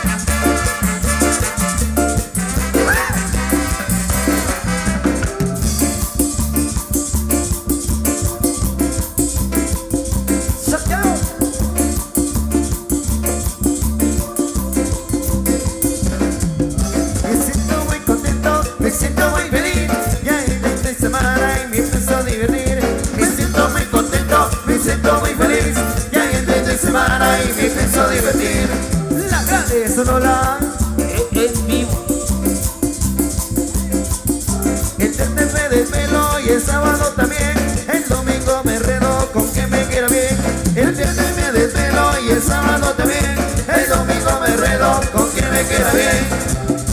C: Santiago. Me siento muy contento, me siento muy feliz. Ya en esta semana y me empiezo a divertir. Me siento muy contento, me siento muy feliz. Ya en esta semana y me empiezo a divertir. La grande es Sonola.
B: Es vivo.
C: El viernes me desvelo y el sábado también. El domingo me enredo con que me quiera bien. El viernes me desvelo y el sábado también. El domingo me enredo con que me quiera bien.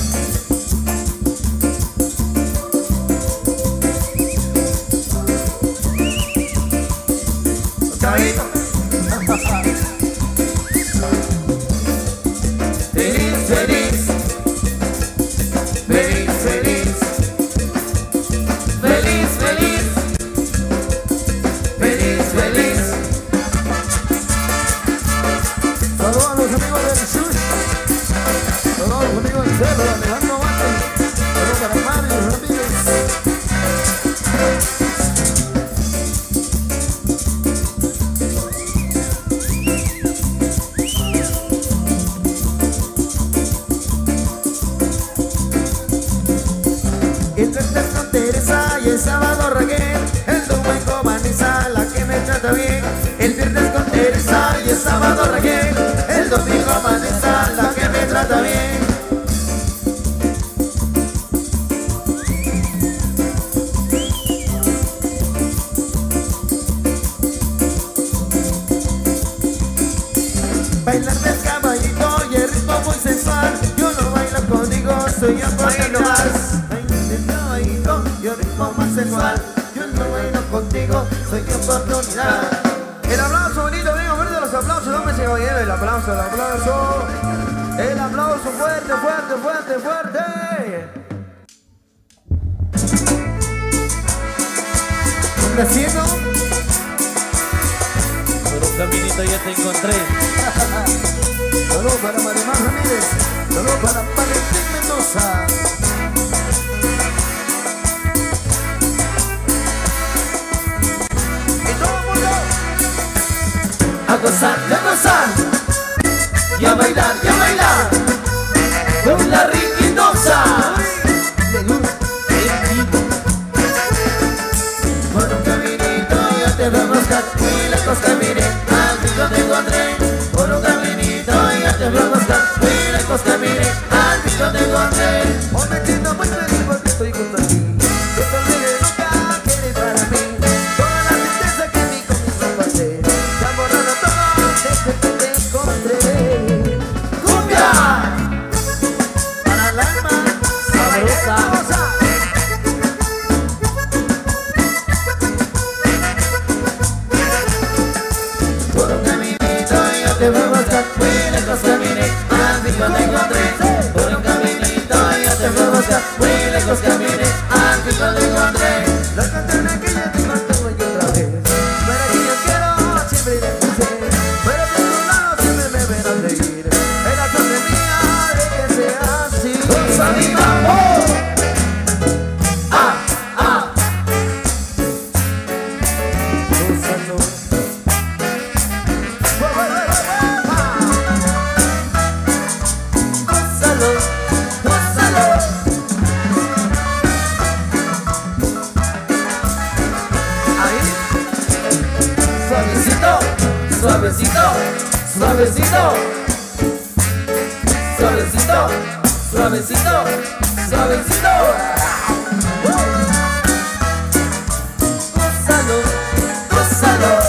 C: Caballito. Feliz, feliz. Feliz, feliz. Feliz, feliz. Feliz, feliz. Saludos a los amigos del Sush. Saludos a los amigos del Cerro, Alejandro Mate. Saludos para Mario y los amigos. El viernes con Teresa y el sábado Raquel. El domingo Vanessa, la que me trata bien. El viernes con Teresa y el sábado Raquel. El domingo Vanessa, la que me trata bien. Bailar del caballito y el ritmo muy sensual. Yo no bailo contigo, soy oportunidad. Bailar del caballito y el ritmo más sensual. Yo no bailo contigo, soy oportunidad.
A: El aplauso bonito, amigo, fuerte los aplausos, no me se caballero, el aplauso, el aplauso. El aplauso fuerte, fuerte, fuerte, fuerte.
C: Haciendo
B: Por un caminito ya te encontré.
C: saludos para Marimar Ramírez, saludos para Valentín Mendoza.
A: Y todo el mundo
B: A gozar, y a gozar. Y a bailar, y a bailar. Con la riquitosa.
C: Por un caminito yo te veo buscar, muy lejos caminé, al fin yo te encontré. Por un caminito yo te veo buscar, muy lejos caminé, al fin yo te encontré.
A: hoy me siento muy feliz porque estoy junto a ti. No te olvides nunca que eres para mí. Toda la tristeza que mi comienzo pasé, se ha borrado todo desde que te encontré.
B: ¡Cumbia!
C: Para el alma,
B: Sabrosa.
C: por un caminito yo te veo buscar, muy lejos caminé, al fin yo te encontré. Por un caminito yo te veo buscar, muy lejos caminé, al fin yo te encontré.
A: La canción que ya te mantengo y otra vez. Para que yo quiero siempre iré a crecer. Pero de tu lado siempre me verás reír. Es la suerte mía de que sea así.
B: ¡Goza mi mambo! ¡Ah, ah!
A: Gózalo.
B: ¡Gózalo! ¡Gózalo!
A: Ahí.
B: Suavecito, suavecito, suavecito. Suavecito, suavecito, suavecito. Gózalo, gózalo.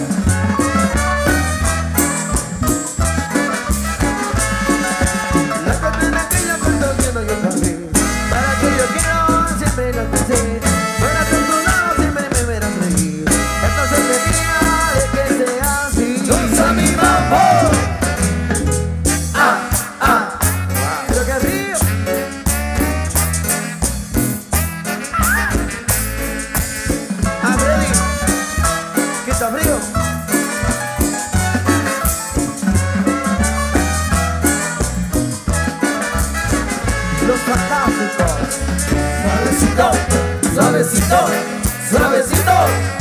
A: La condena que yo cuento viendo yo también. Para que yo quiero siempre la crecer. Para que tu lado siempre me verás reír. Entonces te diría de que sea así.
B: ¡Goza mi mambo! ¡Ah, ah!
A: Pero que río. I'm ready. ¿Qué está frío? Los fantásticos.
B: Suavecito, suavecito, suavecito.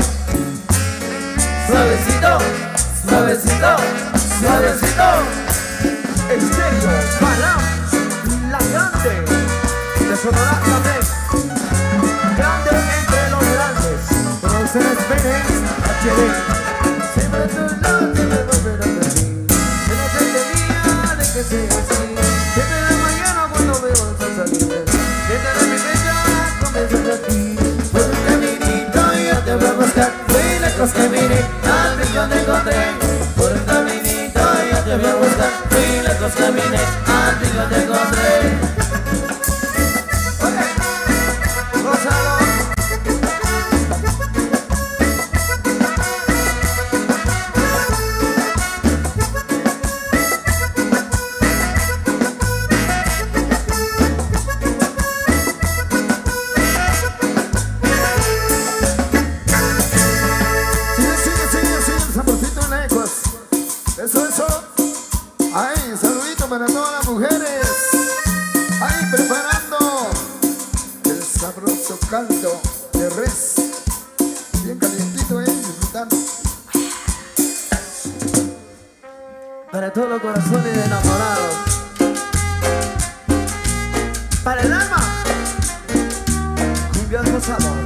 B: Suavecito, suavecito, suavecito.
A: Estéreo, Balam, la grande. De Sonora también. Grande entre los grandes.
C: Producciones Pérez, H D.
A: Siempre a tu lado siempre volverás a mí. En la frente mía de que sea así. Siempre en la mañana cuando veo el sol salir. Desde la mi bella comienza aquí.
C: Por un caminito yo te voy a buscar, muy lejos caminé, al fin yo te encontré. Por un caminito yo te voy a buscar, muy lejos caminé, al fin yo te encontré.
A: Gózalo.
C: Sigue, sigue, sigue, sigue el saborcito en ecos. Eso, eso. Ay, saludito para todas las mujeres. Ay, preparando el sabroso caldo de res. Bien calientito, eh, disfrutando.
A: Para todos los corazones de enamorados. Para el alma. Cumbia gozado.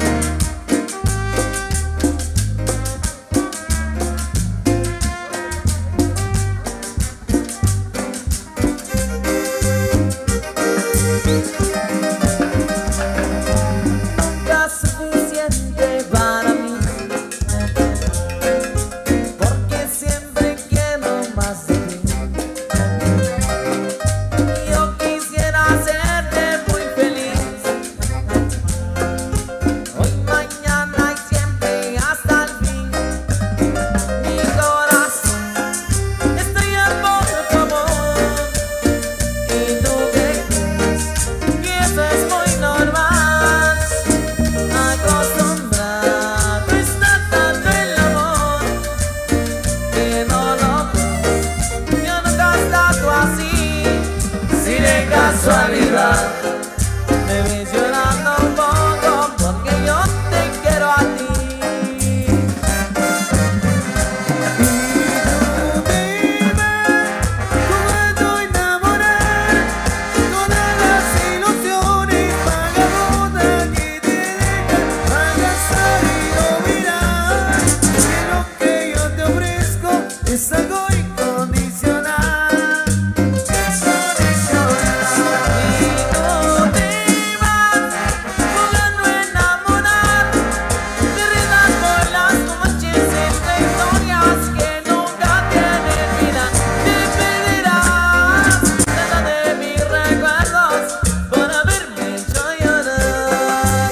B: Nunca suficiente para mí, porque siempre quiero más de ti. olvidar. Me ves llorando un poco porque yo te quiero a ti.
C: Es algo incondicional,
B: Y tú te vas jugando a enamorar, te rías por las noches entre historias que nunca tienen final. Te pedirás nada de mis recuerdos por haberme hecho llorar.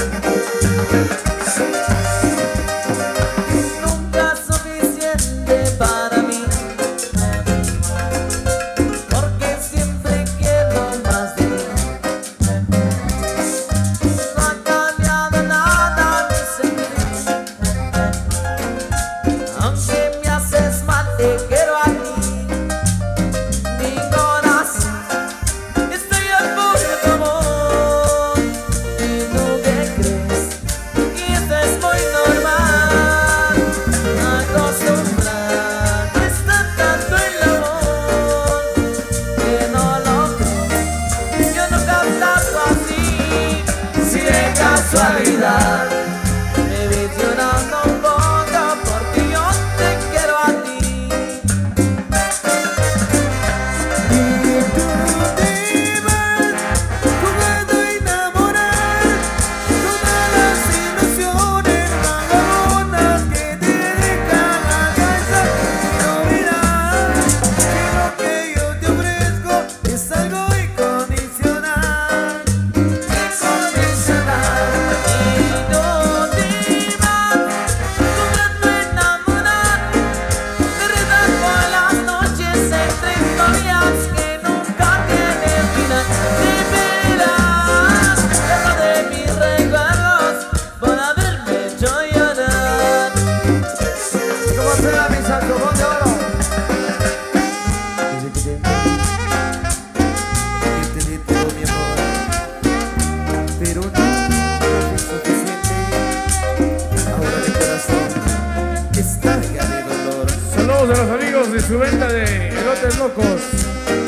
B: Nunca suficiente para mí, porque siempre quiero más de ti. No ha cambiado nada mi sentir, aunque me haces mal te quiero a ti. Mi corazón estoy a punto, amor, y tú qué crees que esto es muy normal. Acostumbrado está tanto el amor que no lo creo. Yo nunca tanto así. Si de casualidad me ves llorando un poco porque yo te quiero a ti.
C: y tú te vas jugando a enamorar. Todas las ilusiones vagabundas que te dejan a casa y no verás que lo que yo te ofrezco es algo incondicional.
B: Y tú te vas jugando a enamorar, te ríes por las noches entre historias que nunca tienen final. Te verás detrás de mis recuerdos por haberme hecho llorar.
A: ¿Cómo será mi saxofón de oro?
C: Desde que te amé, te di todo mi amor, pero nunca fue suficiente. Ahora mi corazón está lleno de dolor.
D: Saludos a los amigos de su venta de elotes locos.